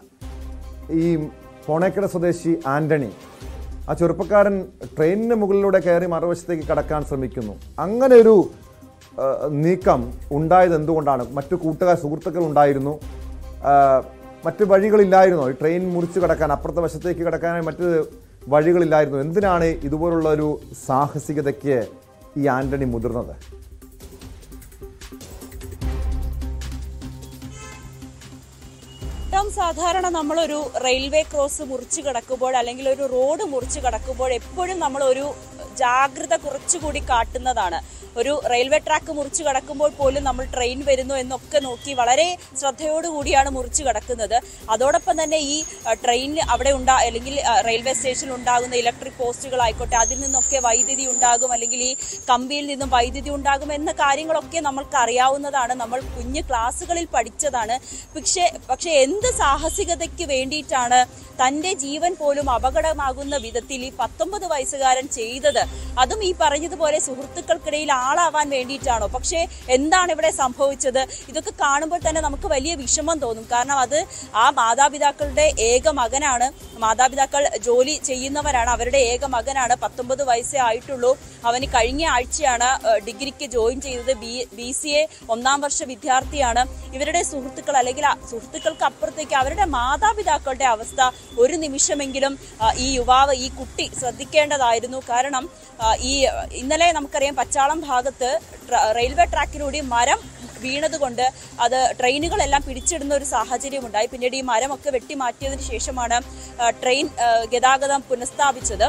ഈ പോണേക്കര സ്വദേശി ആന്റണി, ആ ചെറുപ്പക്കാരൻ ട്രെയിനിന് മുകളിലൂടെ കയറി മറുവശത്തേക്ക് കടക്കാൻ ശ്രമിക്കുന്നു. അങ്ങനെ ഒരു നീക്കം ഉണ്ടായത് എന്തുകൊണ്ടാണ്? മറ്റു കൂട്ടുകാർ സുഹൃത്തുക്കൾ ഉണ്ടായിരുന്നു, മറ്റ് വഴികളില്ലായിരുന്നോ? ഈ ട്രെയിൻ മുറിച്ച് കടക്കാൻ, അപ്പുറത്തെ വശത്തേക്ക് കടക്കാനായി മറ്റ് വഴികളില്ലായിരുന്നു. എന്തിനാണ് ഇതുപോലുള്ള ഒരു സാഹസികതയ്ക്ക് ഈ ആന്റണി മുതിർന്നത്? സാധാരണ നമ്മളൊരു റെയിൽവേ ക്രോസ് മുറിച്ച് കടക്കുമ്പോൾ അല്ലെങ്കിൽ ഒരു റോഡ് മുറിച്ച് കടക്കുമ്പോൾ എപ്പോഴും നമ്മൾ ഒരു ജാഗ്രത കുറച്ചുകൂടി കാട്ടുന്നതാണ്. ഒരു റെയിൽവേ ട്രാക്ക് മുറിച്ച് കടക്കുമ്പോൾ പോലും നമ്മൾ ട്രെയിൻ വരുന്നു എന്നൊക്കെ നോക്കി വളരെ ശ്രദ്ധയോടുകൂടിയാണ് മുറിച്ച് കടക്കുന്നത്. അതോടൊപ്പം തന്നെ ഈ ട്രെയിനിൽ അവിടെ ഉണ്ടാ അല്ലെങ്കിൽ റെയിൽവേ സ്റ്റേഷനിൽ ഉണ്ടാകുന്ന ഇലക്ട്രിക് പോസ്റ്റുകളായിക്കോട്ടെ, അതിൽ നിന്നൊക്കെ വൈദ്യുതി ഉണ്ടാകും, അല്ലെങ്കിൽ ഈ കമ്പിയിൽ നിന്നും വൈദ്യുതി ഉണ്ടാകും എന്ന കാര്യങ്ങളൊക്കെ നമ്മൾക്ക് അറിയാവുന്നതാണ്, നമ്മൾ കുഞ്ഞു ക്ലാസ്സുകളിൽ പഠിച്ചതാണ്. പക്ഷേ പക്ഷേ എന്ത് സാഹസികതയ്ക്ക് വേണ്ടിയിട്ടാണ് തന്റെ ജീവൻ പോലും അപകടമാകുന്ന വിധത്തിൽ ഈ പത്തൊമ്പത് വയസ്സുകാരൻ ചെയ്തത്? അതും ഈ പറഞ്ഞതുപോലെ സുഹൃത്തുക്കൾക്കിടയിൽ ആളാവാൻ വേണ്ടിയിട്ടാണോ? പക്ഷേ എന്താണ് ഇവിടെ സംഭവിച്ചത്? ഇതൊക്കെ കാണുമ്പോൾ തന്നെ നമുക്ക് വലിയ വിഷമം തോന്നും. കാരണം അത് ആ മാതാപിതാക്കളുടെ ഏക മകനാണ്, മാതാപിതാക്കൾ ജോലി ചെയ്യുന്നവരാണ്, അവരുടെ ഏക മകനാണ്, പത്തൊമ്പത് വയസ്സേ ആയിട്ടുള്ളൂ. അവന് കഴിഞ്ഞ ആഴ്ചയാണ് ഡിഗ്രിക്ക് ജോയിൻ ചെയ്തത്, ബി ബി സി എ ഒന്നാം വർഷ വിദ്യാർത്ഥിയാണ്. ഇവരുടെ സുഹൃത്തുക്കൾ അല്ലെങ്കിൽ സുഹൃത്തുക്കൾക്ക് അപ്പുറത്തേക്ക് അവരുടെ മാതാപിതാക്കളുടെ അവസ്ഥ ഒരു നിമിഷമെങ്കിലും ഈ യുവാവ്, ഈ കുട്ടി ശ്രദ്ധിക്കേണ്ടതായിരുന്നു. കാരണം ഈ ഇന്നലെ നമുക്കറിയാം പച്ചാളം ഭാഗത്ത് റെയിൽവേ ട്രാക്കിലൂടെ മരം വീണതുകൊണ്ട് അത് ട്രെയിനുകളെല്ലാം പിടിച്ചിടുന്ന ഒരു സാഹചര്യം ഉണ്ടായി. പിന്നീട് ഈ മരമൊക്കെ വെട്ടിമാറ്റിയതിനു ശേഷമാണ് ട്രെയിൻ ഗതാഗതം പുനഃസ്ഥാപിച്ചത്.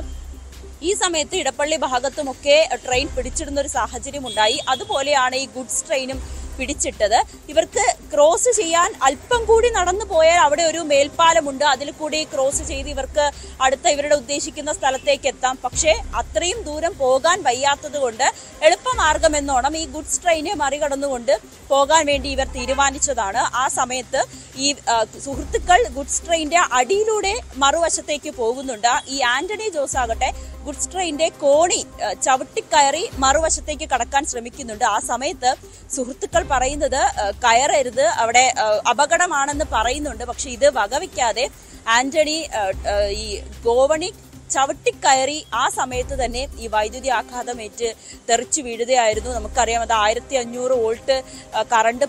ഈ സമയത്ത് ഇടപ്പള്ളി ഭാഗത്തുമൊക്കെ ട്രെയിൻ പിടിച്ചിടുന്ന ഒരു സാഹചര്യം ഉണ്ടായി. അതുപോലെയാണ് ഈ ഗുഡ്സ് ട്രെയിനും പിടിച്ചിട്ടത്. ഇവർക്ക് ക്രോസ് ചെയ്യാൻ അല്പം കൂടി നടന്നു പോയാൽ അവിടെ ഒരു മേൽപ്പാലമുണ്ട്, അതിൽ കൂടി ക്രോസ് ചെയ്ത് ഇവർക്ക് അടുത്ത ഇവരുടെ ഉദ്ദേശിക്കുന്ന സ്ഥലത്തേക്ക് എത്താം. പക്ഷേ അത്രയും ദൂരം പോകാൻ വയ്യാത്തത് കൊണ്ട് എളുപ്പമാർഗം എന്നോണം ഈ ഗുഡ്സ് ട്രെയിനെ മറികടന്നുകൊണ്ട് പോകാൻ വേണ്ടി ഇവർ തീരുമാനിച്ചതാണ്. ആ സമയത്ത് ഈ സുഹൃത്തുക്കൾ ഗുഡ്സ് ട്രെയിനിന്റെ അടിയിലൂടെ മറുവശത്തേക്ക് പോകുന്നുണ്ട്. ഈ ആന്റണി ജോസ് ആകട്ടെ ഗുഡ്സ് ട്രെയിനിന്റെ കോണി ചവിട്ടിക്കയറി മറുവശത്തേക്ക് കടക്കാൻ ശ്രമിക്കുന്നുണ്ട്. ആ സമയത്ത് സുഹൃത്തുക്കൾ പറയുന്നത് കയറരുത്, അവിടെ അപകടമാണെന്ന് പറയുന്നുണ്ട്. പക്ഷെ ഇത് വകവയ്ക്കാതെ ആന്റണി ഈ ഗോവണി ചവിട്ടിക്കയറി ആ സമയത്ത് തന്നെ ഈ വൈദ്യുതി ആഘാതമേറ്റ് തെറിച്ചു വീഴുകയായിരുന്നു. നമുക്കറിയാം അത് ആയിരത്തി അഞ്ഞൂറ് വോൾട്ട് കറണ്ട്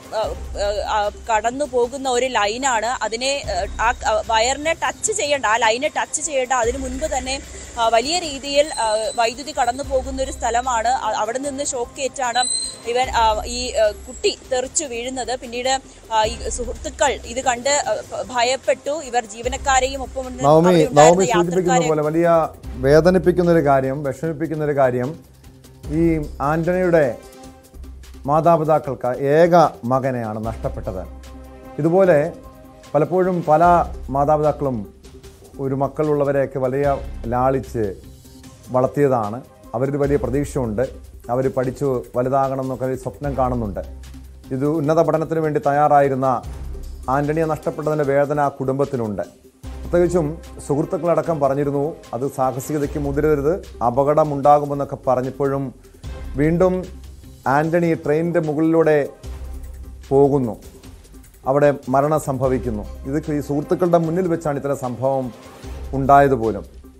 കടന്നു പോകുന്ന ഒരു ലൈനാണ്. അതിനെ ആ വയറിനെ ടച്ച് ചെയ്യേണ്ട, ആ ലൈനെ ടച്ച് ചെയ്യേണ്ട അതിനു മുൻപ് തന്നെ വലിയ രീതിയിൽ വൈദ്യുതി കടന്നു പോകുന്ന ഒരു സ്ഥലമാണ്. അവിടെ നിന്ന് ഷോക്കേറ്റാണ് ഇവൻ ഈ കുട്ടി തെറിച്ചു വീഴുന്നത്. പിന്നീട് ഈ സുഹൃത്തുക്കൾ ഇത് കണ്ട് ഭയപ്പെട്ടു. ഇവർ ജീവനക്കാരെയും ഒപ്പം വലിയ വേദനിപ്പിക്കുന്ന ഒരു കാര്യം, വിഷമിപ്പിക്കുന്ന ഒരു കാര്യം, ഈ ആൻ്റണിയുടെ മാതാപിതാക്കൾക്ക് ഏക മകനെയാണ് നഷ്ടപ്പെട്ടത്. ഇതുപോലെ പലപ്പോഴും പല മാതാപിതാക്കളും ഒരു മക്കളുള്ളവരെയൊക്കെ വലിയ ലാളിച്ച് വളർത്തിയതാണ്. അവരൊരു വലിയ പ്രതീക്ഷയുണ്ട്, അവർ പഠിച്ചു വലുതാകണം എന്നൊക്കെ സ്വപ്നം കാണുന്നുണ്ട്. ഇത് ഉന്നത പഠനത്തിന് വേണ്ടി തയ്യാറായിരുന്ന ആൻ്റണിയെ നഷ്ടപ്പെട്ടതിൻ്റെ വേദന ആ കുടുംബത്തിനുണ്ട്. പ്രത്യേകിച്ചും സുഹൃത്തുക്കളടക്കം പറഞ്ഞിരുന്നു അത് സാഹസികതയ്ക്ക് മുതിരരുത്, അപകടമുണ്ടാകുമെന്നൊക്കെ പറഞ്ഞപ്പോഴും വീണ്ടും ആൻ്റണി ട്രെയിനിൻ്റെ മുകളിലൂടെ പോകുന്നു, അവിടെ മരണം സംഭവിക്കുന്നു. ഇത് ഈ സുഹൃത്തുക്കളുടെ മുന്നിൽ വെച്ചാണ് ഇത്തരം സംഭവം ഉണ്ടായതുപോലും.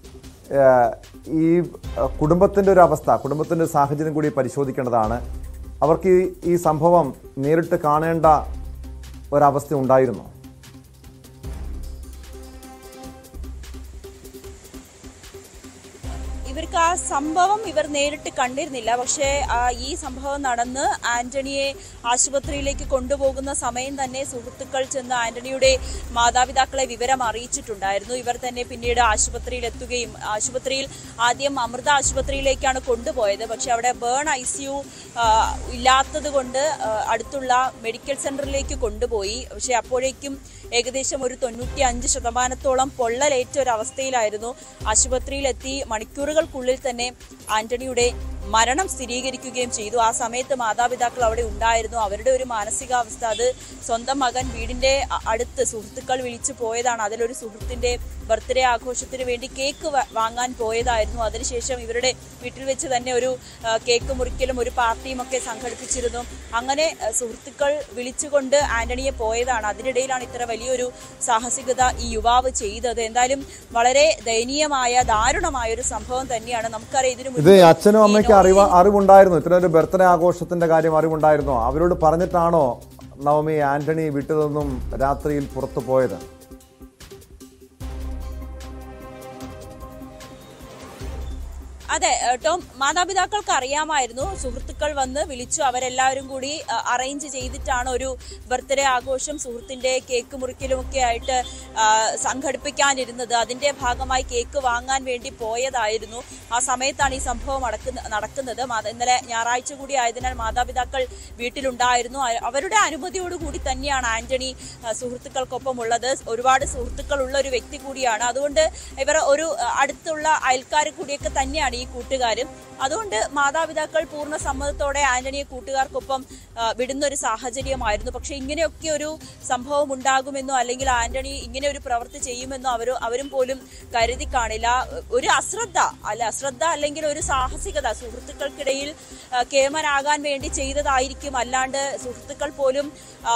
ഈ കുടുംബത്തിൻ്റെ ഒരു അവസ്ഥ, കുടുംബത്തിൻ്റെ സാഹചര്യം കൂടി പരിശോധിക്കേണ്ടതാണ്. അവർക്ക് ഈ ഈ സംഭവം നേരിട്ട് കാണേണ്ട ഒരവസ്ഥ ഉണ്ടായിരുന്നു. ഇവർക്ക് ആ സംഭവം ഇവർ നേരിട്ട് കണ്ടിരുന്നില്ല. പക്ഷേ ഈ സംഭവം നടന്ന് ആന്റണിയെ ആശുപത്രിയിലേക്ക് കൊണ്ടുപോകുന്ന സമയം തന്നെ സുഹൃത്തുക്കൾ ചെന്ന് ആന്റണിയുടെ മാതാപിതാക്കളെ വിവരം അറിയിച്ചിട്ടുണ്ടായിരുന്നു. ഇവർ തന്നെ പിന്നീട് ആശുപത്രിയിൽ എത്തുകയും ആശുപത്രിയിൽ ആദ്യം അമൃത ആശുപത്രിയിലേക്കാണ് കൊണ്ടുപോയത്. പക്ഷെ അവിടെ ബേൺ ഐ സി യു ഇല്ലാത്തത് കൊണ്ട് അടുത്തുള്ള മെഡിക്കൽ സെന്ററിലേക്ക് കൊണ്ടുപോയി. പക്ഷെ അപ്പോഴേക്കും ഏകദേശം ഒരു തൊണ്ണൂറ്റി അഞ്ച് ശതമാനത്തോളം പൊള്ളലേറ്റ ഒരവസ്ഥയിലായിരുന്നു. ആശുപത്രിയിലെത്തി മണിക്കൂറുകൾക്കുള്ളിൽ തന്നെ ആന്റണിയുടെ മരണം സ്ഥിരീകരിക്കുകയും ചെയ്തു. ആ സമയത്ത് മാതാപിതാക്കൾ അവിടെ ഉണ്ടായിരുന്നു. അവരുടെ ഒരു മാനസികാവസ്ഥ, അത് സ്വന്തം മകൻ വീടിന്റെ അടുത്ത് സുഹൃത്തുക്കൾ വിളിച്ചു പോയതാണ്. അതിലൊരു സുഹൃത്തിന്റെ ബർത്ത്ഡേ ആഘോഷത്തിന് വേണ്ടി കേക്ക് വാങ്ങാൻ പോയതായിരുന്നു. അതിനുശേഷം ഇവരുടെ വീട്ടിൽ വെച്ച് തന്നെ ഒരു കേക്ക് മുറിക്കലും ഒരു പാർട്ടിയും ഒക്കെ സംഘടിപ്പിച്ചിരുന്നു. അങ്ങനെ സുഹൃത്തുക്കൾ വിളിച്ചുകൊണ്ട് ആന്റണിയെ പോയതാണ്. അതിനിടയിലാണ് ഇത്ര വലിയൊരു സാഹസികത ഈ യുവാവ് ചെയ്തത്. എന്തായാലും വളരെ ദയനീയമായ ദാരുണമായ ഒരു സംഭവം തന്നെയാണ്. നമുക്കറിയാം ഇതിനു ഇത് അച്ഛനും അമ്മയ്ക്ക് അറിവ് അറിവുണ്ടായിരുന്നു, ഇത്ര ഒരു ബർത്ത്ഡേ ആഘോഷത്തിന്റെ കാര്യം അറിവുണ്ടായിരുന്നോ? അവരോട് പറഞ്ഞിട്ടാണോ നവമി ആന്റണി വീട്ടിൽ നിന്നും രാത്രിയിൽ പുറത്തു പോയത്? അതെ ടോം, മാതാപിതാക്കൾക്ക് അറിയാമായിരുന്നു. സുഹൃത്തുക്കൾ വന്ന് വിളിച്ചു, അവരെല്ലാവരും കൂടി അറേഞ്ച് ചെയ്തിട്ടാണ് ഒരു ബർത്ത്ഡേ ആഘോഷം സുഹൃത്തിന്റെ കേക്ക് മുറിക്കലും ഒക്കെ ആയിട്ട് സംഘടിപ്പിക്കാനിരുന്നത്. അതിന്റെ ഭാഗമായി കേക്ക് വാങ്ങാൻ വേണ്ടി പോയതായിരുന്നു. ആ സമയത്താണ് ഈ സംഭവം നടക്കുന്നത്. ഇന്നലെ ഞായറാഴ്ച കൂടി ആയതിനാൽ മാതാപിതാക്കൾ വീട്ടിലുണ്ടായിരുന്നു. അവരുടെ അനുമതിയോടുകൂടി തന്നെയാണ് ആന്റണി സുഹൃത്തുക്കൾക്കൊപ്പം ഉള്ളത്. ഒരുപാട് സുഹൃത്തുക്കൾ ഉള്ള ഒരു വ്യക്തി കൂടിയാണ്. അതുകൊണ്ട് ഇവർ ഒരു അടുത്തുള്ള അയൽക്കാർ കൂടിയൊക്കെ തന്നെയാണ് ഈ കൂട്ടുകാരും. അതുകൊണ്ട് മാതാപിതാക്കൾ പൂർണ്ണ സമ്മതത്തോടെ ആന്റണിയെ കൂട്ടുകാർക്കൊപ്പം വിടുന്ന ഒരു സാഹചര്യമായിരുന്നു. പക്ഷെ ഇങ്ങനെയൊക്കെ ഒരു സംഭവം ഉണ്ടാകുമെന്നോ അല്ലെങ്കിൽ ആന്റണി ഇങ്ങനെ ഒരു പ്രവൃത്തി ചെയ്യുമെന്നോ അവർ അവരും പോലും കരുതി കാണില്ല. ഒരു അശ്രദ്ധ അല്ല അശ്രദ്ധ അല്ലെങ്കിൽ ഒരു സാഹസികത സുഹൃത്തുക്കൾക്കിടയിൽ കേമനാകാൻ വേണ്ടി ചെയ്തതായിരിക്കും. അല്ലാണ്ട് സുഹൃത്തുക്കൾ പോലും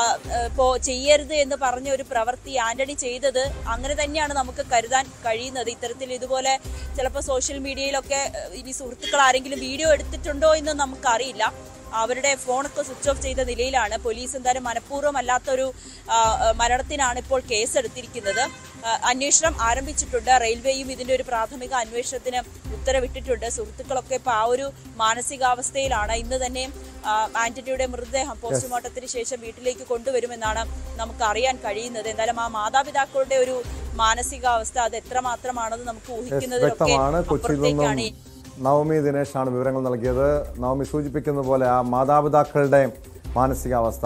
ചെയ്യരുത് എന്ന് പറഞ്ഞ ഒരു പ്രവൃത്തി ആന്റണി ചെയ്തത് അങ്ങനെ തന്നെയാണ് നമുക്ക് കരുതാൻ കഴിയുന്നത്. ഇത്തരത്തിൽ ഇതുപോലെ ചിലപ്പോൾ സോഷ്യൽ മീഡിയയിലൊക്കെ ഇനി സുഹൃത്തുക്കൾ ആരെങ്കിലും വീഡിയോ എടുത്തിട്ടുണ്ടോ എന്ന് നമുക്കറിയില്ല. അവരുടെ ഫോണൊക്കെ സ്വിച്ച് ഓഫ് ചെയ്ത നിലയിലാണ്. പോലീസ് എന്തായാലും മനഃപൂർവ്വമല്ലാത്തൊരു മരണത്തിനാണ് ഇപ്പോൾ കേസെടുത്തിരിക്കുന്നത്. അന്വേഷണം ആരംഭിച്ചിട്ടുണ്ട്. റെയിൽവേയും ഇതിന്റെ ഒരു പ്രാഥമിക അന്വേഷണത്തിന് ഉത്തരവിട്ടിട്ടുണ്ട്. സുഹൃത്തുക്കളൊക്കെ ഇപ്പോൾ ആ ഒരു മാനസികാവസ്ഥയിലാണ്. ഇന്ന് തന്നെ ആന്റണിയുടെ മൃതദേഹം പോസ്റ്റ്മോർട്ടത്തിന് ശേഷം വീട്ടിലേക്ക് കൊണ്ടുവരുമെന്നാണ് നമുക്ക് അറിയാൻ കഴിയുന്നത്. എന്തായാലും ആ മാതാപിതാക്കളുടെ ഒരു മാനസികാവസ്ഥ അത് എത്രമാത്രമാണെന്ന് നമുക്ക് ഊഹിക്കുന്നതിലൊക്കെ അപ്പുറത്തേക്കാണ്. നവമി ദിനേശാണ് വിവരങ്ങൾ നൽകിയത്. നവമി സൂചിപ്പിക്കുന്ന പോലെ ആ മാതാപിതാക്കളുടെ മാനസികാവസ്ഥ,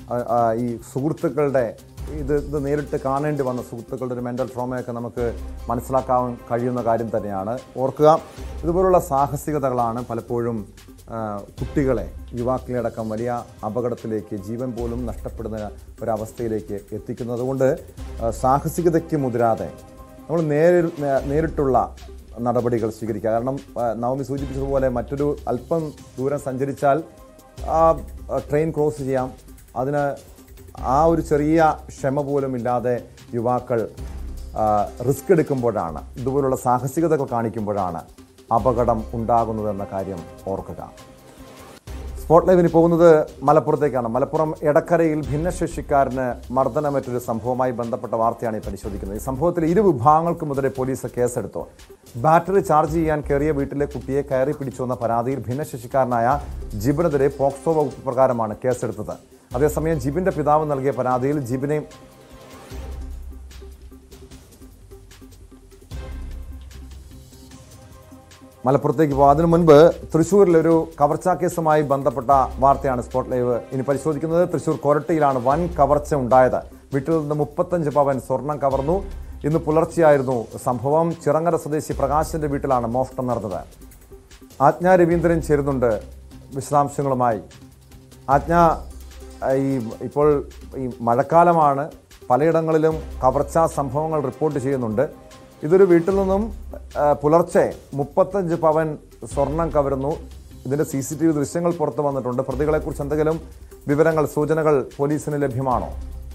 ഈ സുഹൃത്തുക്കളുടെ ഇത് ഇത് നേരിട്ട് കാണേണ്ടി വന്ന സുഹൃത്തുക്കളുടെ ഒരു മെൻ്റൽ ട്രോമയൊക്കെ നമുക്ക് മനസ്സിലാക്കാൻ കഴിയുന്ന കാര്യം തന്നെയാണ്. ഓർക്കുക, ഇതുപോലുള്ള സാഹസികതകളാണ് പലപ്പോഴും കുട്ടികളെ, യുവാക്കളെ അടക്കം വലിയ അപകടത്തിലേക്ക്, ജീവൻ പോലും നഷ്ടപ്പെടുന്ന ഒരവസ്ഥയിലേക്ക് എത്തിക്കുന്നത്. അതുകൊണ്ട് സാഹസികതയ്ക്ക് മുതിരാതെ നമ്മൾ നേരിൽ നേരിട്ടുള്ള നടപടികൾ സ്വീകരിക്കുക. കാരണം നവമി സൂചിപ്പിച്ചതുപോലെ മറ്റൊരു അല്പം ദൂരം സഞ്ചരിച്ചാൽ ആ ട്രെയിൻ ക്രോസ് ചെയ്യാം. അതിന് ആ ഒരു ചെറിയ ക്ഷമ പോലും ഇല്ലാതെ യുവാക്കൾ റിസ്ക് എടുക്കുമ്പോഴാണ്, ഇതുപോലുള്ള സാഹസികതകൾ കാണിക്കുമ്പോഴാണ് അപകടം ഉണ്ടാകുന്നതെന്ന കാര്യം ഓർക്കുക. സ്പോട്ട് ലൈവിന് പോകുന്നത് മലപ്പുറത്തേക്കാണ്. മലപ്പുറം എടക്കരയിൽ ഭിന്നശേഷിക്കാരന് മർദ്ദനമേറ്റൊരു സംഭവവുമായി ബന്ധപ്പെട്ട വാർത്തയാണ് ഈ പരിശോധിക്കുന്നത്. ഈ സംഭവത്തിൽ ഇരു വിഭാഗങ്ങൾക്കുമെതിരെ പോലീസ് കേസെടുത്തു. ബാറ്ററി ചാർജ് ചെയ്യാൻ കയറിയ വീട്ടിലെ കുട്ടിയെ കയറി പിടിച്ചുവെന്ന പരാതിയിൽ ഭിന്നശേഷിക്കാരനായ ജിബിനെതിരെ പോക്സോ വകുപ്പ് പ്രകാരമാണ് കേസെടുത്തത്. അതേസമയം ജിബിന്റെ പിതാവ് നൽകിയ പരാതിയിൽ ജിബിനെ മലപ്പുറത്തേക്ക് പോകാം. അതിനു മുൻപ് തൃശ്ശൂരിലൊരു കവർച്ചാ കേസുമായി ബന്ധപ്പെട്ട വാർത്തയാണ് സ്പോട്ട് ലൈവ് ഇനി പരിശോധിക്കുന്നത്. തൃശ്ശൂർ കൊരട്ടിയിലാണ് വൻ കവർച്ച ഉണ്ടായത്. വീട്ടിൽ നിന്ന് മുപ്പത്തഞ്ച് പവൻ സ്വർണം കവർന്നു. ഇന്ന് പുലർച്ചെയായിരുന്നു സംഭവം. ചിറങ്ങര സ്വദേശി പ്രകാശിന്റെ വീട്ടിലാണ് മോഷണം നടന്നത്. ആജ്ഞ രവീന്ദ്രൻ ചേരുന്നുണ്ട് വിശദാംശങ്ങളുമായി. ആജ്ഞ, ഈ ഇപ്പോൾ ഈ മഴക്കാലമാണ്, പലയിടങ്ങളിലും കവർച്ചാ സംഭവങ്ങൾ റിപ്പോർട്ട് ചെയ്യുന്നുണ്ട്. ഇതൊരു വീട്ടിൽ നിന്നും പുലർച്ചെ മുപ്പത്തഞ്ച് പവൻ സ്വർണം കവരുന്നു. ഇതിന്റെ സി സി ടി വി ദൃശ്യങ്ങൾ പുറത്തു വന്നിട്ടുണ്ട്. പ്രതികളെക്കുറിച്ച് എന്തെങ്കിലും വിവരങ്ങൾ, സൂചനകൾ പോലീസിന് ലഭ്യമാണോ?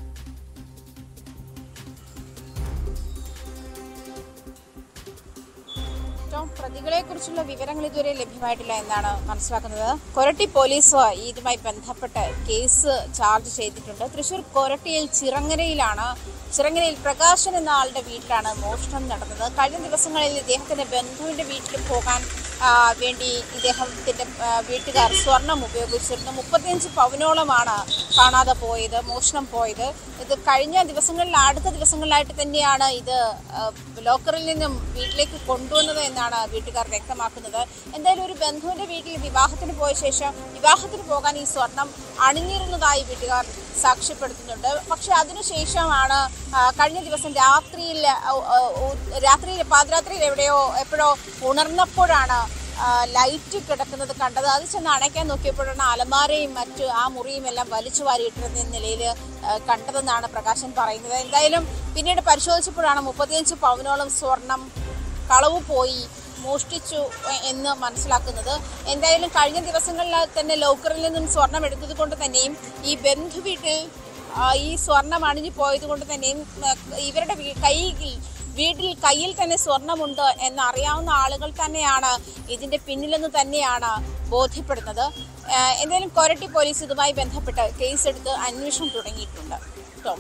പ്രതികളെ കുറിച്ചുള്ള വിവരങ്ങൾ ഇതുവരെ ലഭ്യമായിട്ടില്ല എന്നാണ് മനസ്സിലാക്കുന്നത്. കൊരട്ടി പോലീസ് ഇതുമായി ബന്ധപ്പെട്ട് കേസ് ചാർജ് ചെയ്തിട്ടുണ്ട്. തൃശൂർ കൊരട്ടിയിൽ ചിറങ്ങരയിലാണ് ചിറങ്ങരയിൽ പ്രകാശൻ എന്ന ആളുടെ വീട്ടിലാണ് മോഷണം നടന്നത്. കഴിഞ്ഞ ദിവസങ്ങളിൽ ഇദ്ദേഹത്തിന്റെ ബന്ധുവിന്റെ വീട്ടിൽ പോകാൻ വേണ്ടി ഇദ്ദേഹത്തിന്റെ വീട്ടുകാർ സ്വർണം ഉപയോഗിച്ചിരുന്നു. മുപ്പത്തിയഞ്ച് പവനോളമാണ് കാണാതെ പോയത്, മോഷണം പോയത്. ഇത് കഴിഞ്ഞ ദിവസങ്ങളിൽ അടുത്ത ദിവസങ്ങളിലായിട്ട് തന്നെയാണ് ഇത് ലോക്കറിൽ നിന്നും വീട്ടിലേക്ക് കൊണ്ടുവന്നത് എന്നാണ് വീട്ടുകാർ വ്യക്തമാക്കുന്നത്. എന്തായാലും ഒരു ബന്ധുവിന്റെ വീട്ടിൽ വിവാഹത്തിന് പോയ ശേഷം വിവാഹത്തിന് പോകാൻ ഈ സ്വർണം അണിഞ്ഞിരുന്നതായി വീട്ടുകാർ സാക്ഷ്യപ്പെടുത്തുന്നുണ്ട്. പക്ഷെ അതിനുശേഷമാണ് കഴിഞ്ഞ ദിവസം രാത്രിയിൽ രാത്രിയിൽ പാതിരാത്രിയിൽ എവിടെയോ എപ്പോഴോ ഉണർന്നപ്പോഴാണ് ലൈറ്റ് കിടക്കുന്നത് കണ്ടത്. അത് ചെന്ന് അണയ്ക്കാൻ നോക്കിയപ്പോഴാണ് അലമാരയും മറ്റ് ആ മുറിയും എല്ലാം വലിച്ചു വാരിയിട്ടിരുന്ന നിലയിൽ കണ്ടതെന്നാണ് പ്രകാശൻ പറയുന്നത്. എന്തായാലും പിന്നീട് പരിശോധിച്ചപ്പോഴാണ് മുപ്പത്തിയഞ്ച് പവനോളം സ്വർണം കളവ് പോയി, മോഷ്ടിച്ചു എന്ന് മനസ്സിലാക്കുന്നത്. എന്തായാലും കഴിഞ്ഞ ദിവസങ്ങളിൽ തന്നെ ലോക്കറിൽ നിന്നും സ്വർണം എടുത്തത് കൊണ്ട് തന്നെയും ഈ ബന്ധു വീട്ടിൽ ഈ സ്വർണം അണിഞ്ഞു പോയത് കൊണ്ട് തന്നെയും ഇവരുടെ കൈയിൽ വീട്ടിൽ കയ്യിൽ തന്നെ സ്വർണമുണ്ട് എന്നറിയാവുന്ന ആളുകൾ തന്നെയാണ് ഇതിന്റെ പിന്നിലെന്ന് തന്നെയാണ് ബോധ്യപ്പെടുന്നത്. എന്തായാലും കൊരട്ടി പോലീസ് ഇതുമായി ബന്ധപ്പെട്ട് കേസെടുത്ത് അന്വേഷണം തുടങ്ങിയിട്ടുണ്ട്. ടോം,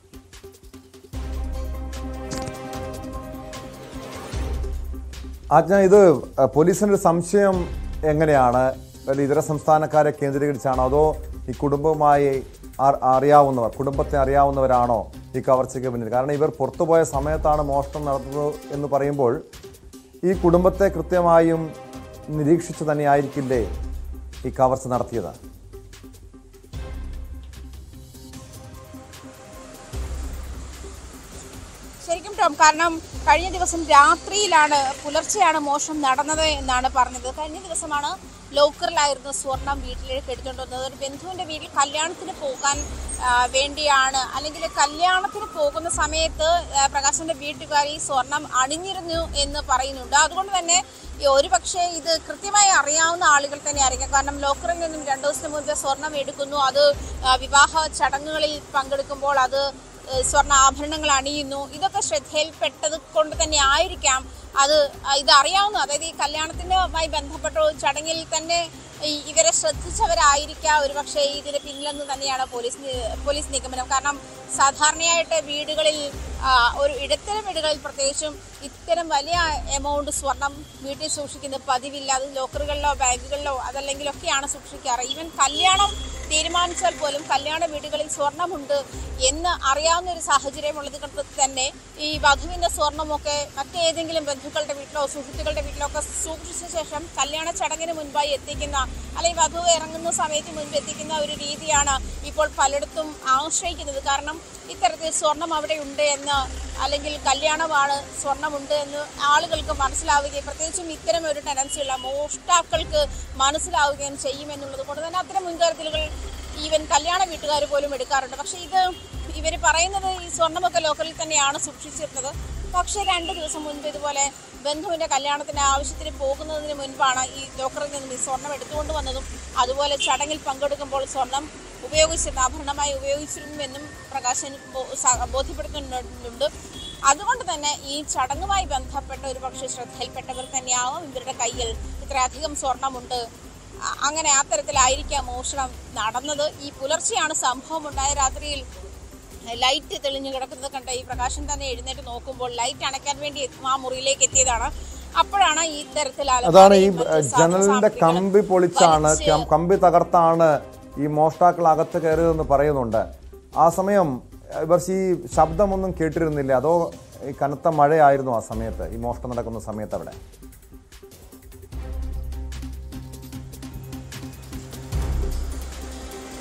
ആജ്ഞ, ഇത് പോലീസിന്റെ സംശയം എങ്ങനെയാണ്? ഇതര സംസ്ഥാനക്കാരെ കേന്ദ്രീകരിച്ചാണോ, അതോ ഈ കുടുംബവുമായി അറിയാവുന്നവർ കുടുംബത്തെ അറിയാവുന്നവരാണോ ഈ കവർച്ചയ്ക്ക് പിന്നിൽ? കാരണം ഇവർ പുറത്തുപോയ സമയത്താണ് മോഷണം നടത്തുന്നത് എന്ന് പറയുമ്പോൾ ഈ കുടുംബത്തെ കൃത്യമായും നിരീക്ഷിച്ചു തന്നെയായിരിക്കില്ലേ ഈ കവർച്ച നടത്തിയത്? ശരിക്കും ടോം, കാരണം കഴിഞ്ഞ ദിവസം രാത്രിയിലാണ് പുലർച്ചെയാണ് മോഷണം നടന്നത് എന്നാണ് പറഞ്ഞത്. കഴിഞ്ഞ ദിവസമാണ് ലോക്കറിലായിരുന്നു സ്വർണം വീട്ടിലേക്ക് എടുത്തുകൊണ്ട് വന്നത്. ഒരു ബന്ധുവിന്റെ വീട്ടിൽ കല്യാണത്തിന് പോകാൻ വേണ്ടിയാണ്, അല്ലെങ്കിൽ കല്യാണത്തിന് പോകുന്ന സമയത്ത് പ്രകാശന്റെ വീട്ടുകാർ ഈ സ്വർണം അണിഞ്ഞിരുന്നു എന്ന് പറയുന്നുണ്ട്. അതുകൊണ്ട് തന്നെ ഒരു പക്ഷേ ഇത് കൃത്യമായി അറിയാവുന്ന ആളുകൾ തന്നെ ആയിരിക്കും. കാരണം ലോക്കറിൽ നിന്നും രണ്ടു ദിവസത്തിന് മുൻപ് സ്വർണം എടുക്കുന്നു, അത് വിവാഹ ചടങ്ങുകളിൽ പങ്കെടുക്കുമ്പോൾ അത് സ്വർണ്ണ ആഭരണങ്ങൾ അണിയുന്നു. ഇതൊക്കെ ശ്രദ്ധയിൽപ്പെട്ടത് കൊണ്ട് തന്നെ ആയിരിക്കാം അത് ഇതറിയാവുന്ന, അതായത് ഈ കല്യാണത്തിനുമായി ബന്ധപ്പെട്ട ചടങ്ങിൽ തന്നെ ഇവരെ ശ്രദ്ധിച്ചവരായിരിക്കാം ഒരു പക്ഷേ ഇതിന് പിന്നിലെന്ന് തന്നെയാണ് പോലീസ് പോലീസ് നിഗമനം. കാരണം സാധാരണയായിട്ട് വീടുകളിൽ ഒരു ഇടത്തരം വീടുകളിൽ പ്രത്യേകിച്ചും ഇത്തരം വലിയ എമൗണ്ട് സ്വർണം വീട്ടിൽ സൂക്ഷിക്കുന്നത് പതിവില്ല. അത് ലോക്കറുകളിലോ ബാങ്കുകളിലോ അതല്ലെങ്കിലൊക്കെയാണ് സൂക്ഷിക്കാറ്. ഈവൻ കല്യാണം തീരുമാനിച്ചാൽ പോലും കല്യാണ വീടുകളിൽ സ്വർണമുണ്ട് എന്ന് അറിയാവുന്ന ഒരു സാഹചര്യം ഉള്ളത് കൊണ്ട് തന്നെ ഈ വധുവിന്റെ സ്വർണമൊക്കെ മറ്റേതെങ്കിലും ബന്ധുക്കളുടെ വീട്ടിലോ സുഹൃത്തുക്കളുടെ വീട്ടിലോ ഒക്കെ സൂക്ഷിച്ച ശേഷം കല്യാണ ചടങ്ങിന് മുൻപായി എത്തിക്കുന്ന, അല്ലെങ്കിൽ വധു ഇറങ്ങുന്ന സമയത്ത് മുൻപ് എത്തിക്കുന്ന ഒരു രീതിയാണ് ഇപ്പോൾ പലയിടത്തും ആശ്രയിക്കുന്നത്. കാരണം ഇത്തരത്തിൽ സ്വർണം അവിടെ ഉണ്ട് എന്ന്, അല്ലെങ്കിൽ കല്യാണമാണ് സ്വർണമുണ്ട് എന്ന് ആളുകൾക്ക് മനസ്സിലാവുകയും പ്രത്യേകിച്ചും ഇത്തരം ഒരു ടെൻഡൻസിയുള്ള മോഷ്ടാക്കൾക്ക് മനസ്സിലാവുകയും ചെയ്യുമെന്നുള്ളത് കൊണ്ട് തന്നെ അത്തരം മുൻകരുതലുകൾ ഈവൻ കല്യാണ വീട്ടുകാർ പോലും എടുക്കാറുണ്ട്. പക്ഷേ ഇത് ഇവർ പറയുന്നത് ഈ സ്വർണ്ണമൊക്കെ ലോക്കറിൽ തന്നെയാണ് സൂക്ഷിച്ചിരുന്നത്. പക്ഷേ രണ്ട് ദിവസം മുൻപ് ഇതുപോലെ ബന്ധുവിൻ്റെ കല്യാണത്തിന് ആവശ്യത്തിന് പോകുന്നതിന് മുൻപാണ് ഈ ലോക്കറിൽ നിന്നും ഈ സ്വർണം എടുത്തുകൊണ്ട് വന്നതും അതുപോലെ ചടങ്ങിൽ പങ്കെടുക്കുമ്പോൾ സ്വർണം ഉപയോഗിച്ചിരുന്നു, ആഭരണമായി ഉപയോഗിച്ചിരുന്നുവെന്നും പ്രകാശൻ ബോധ്യപ്പെടുത്തുന്നുണ്ട്. അതുകൊണ്ട് തന്നെ ഈ ചടങ്ങുമായി ബന്ധപ്പെട്ട ഒരു പക്ഷേ ശ്രദ്ധയിൽപ്പെട്ടവർ തന്നെയാവും ഇവരുടെ കയ്യിൽ ഇത്രയധികം സ്വർണമുണ്ട്, അങ്ങനെ ആ തരത്തിലായിരിക്കാം മോഷണം നടന്നത്. ഈ പുലർച്ചെയാണ് സംഭവം ഉണ്ടായ. രാത്രിയിൽ ലൈറ്റ് തെളിഞ്ഞു കിടക്കുന്നത് കണ്ട ഈ പ്രകാശൻ തന്നെ എഴുന്നേറ്റ് നോക്കുമ്പോൾ ലൈറ്റ് അണയ്ക്കാൻ വേണ്ടി ആ മുറിയിലേക്ക് എത്തിയതാണ്. അപ്പോഴാണ് ഈ തരത്തിൽ അതാണ് ഈ ജനലിന്റെ കമ്പി പൊളിച്ചാണ്, കമ്പി തകർത്താണ് ഈ മോഷ്ടാക്കൾ അകത്ത് കയറിയതെന്ന് പറയുന്നുണ്ട്. ആ സമയം ഇവർ ഈ ശബ്ദമൊന്നും കേട്ടിരുന്നില്ല, അതോ ഈ കനത്ത മഴയായിരുന്നു ആ സമയത്ത്, ഈ മോഷണം നടക്കുന്ന സമയത്ത് അവിടെ?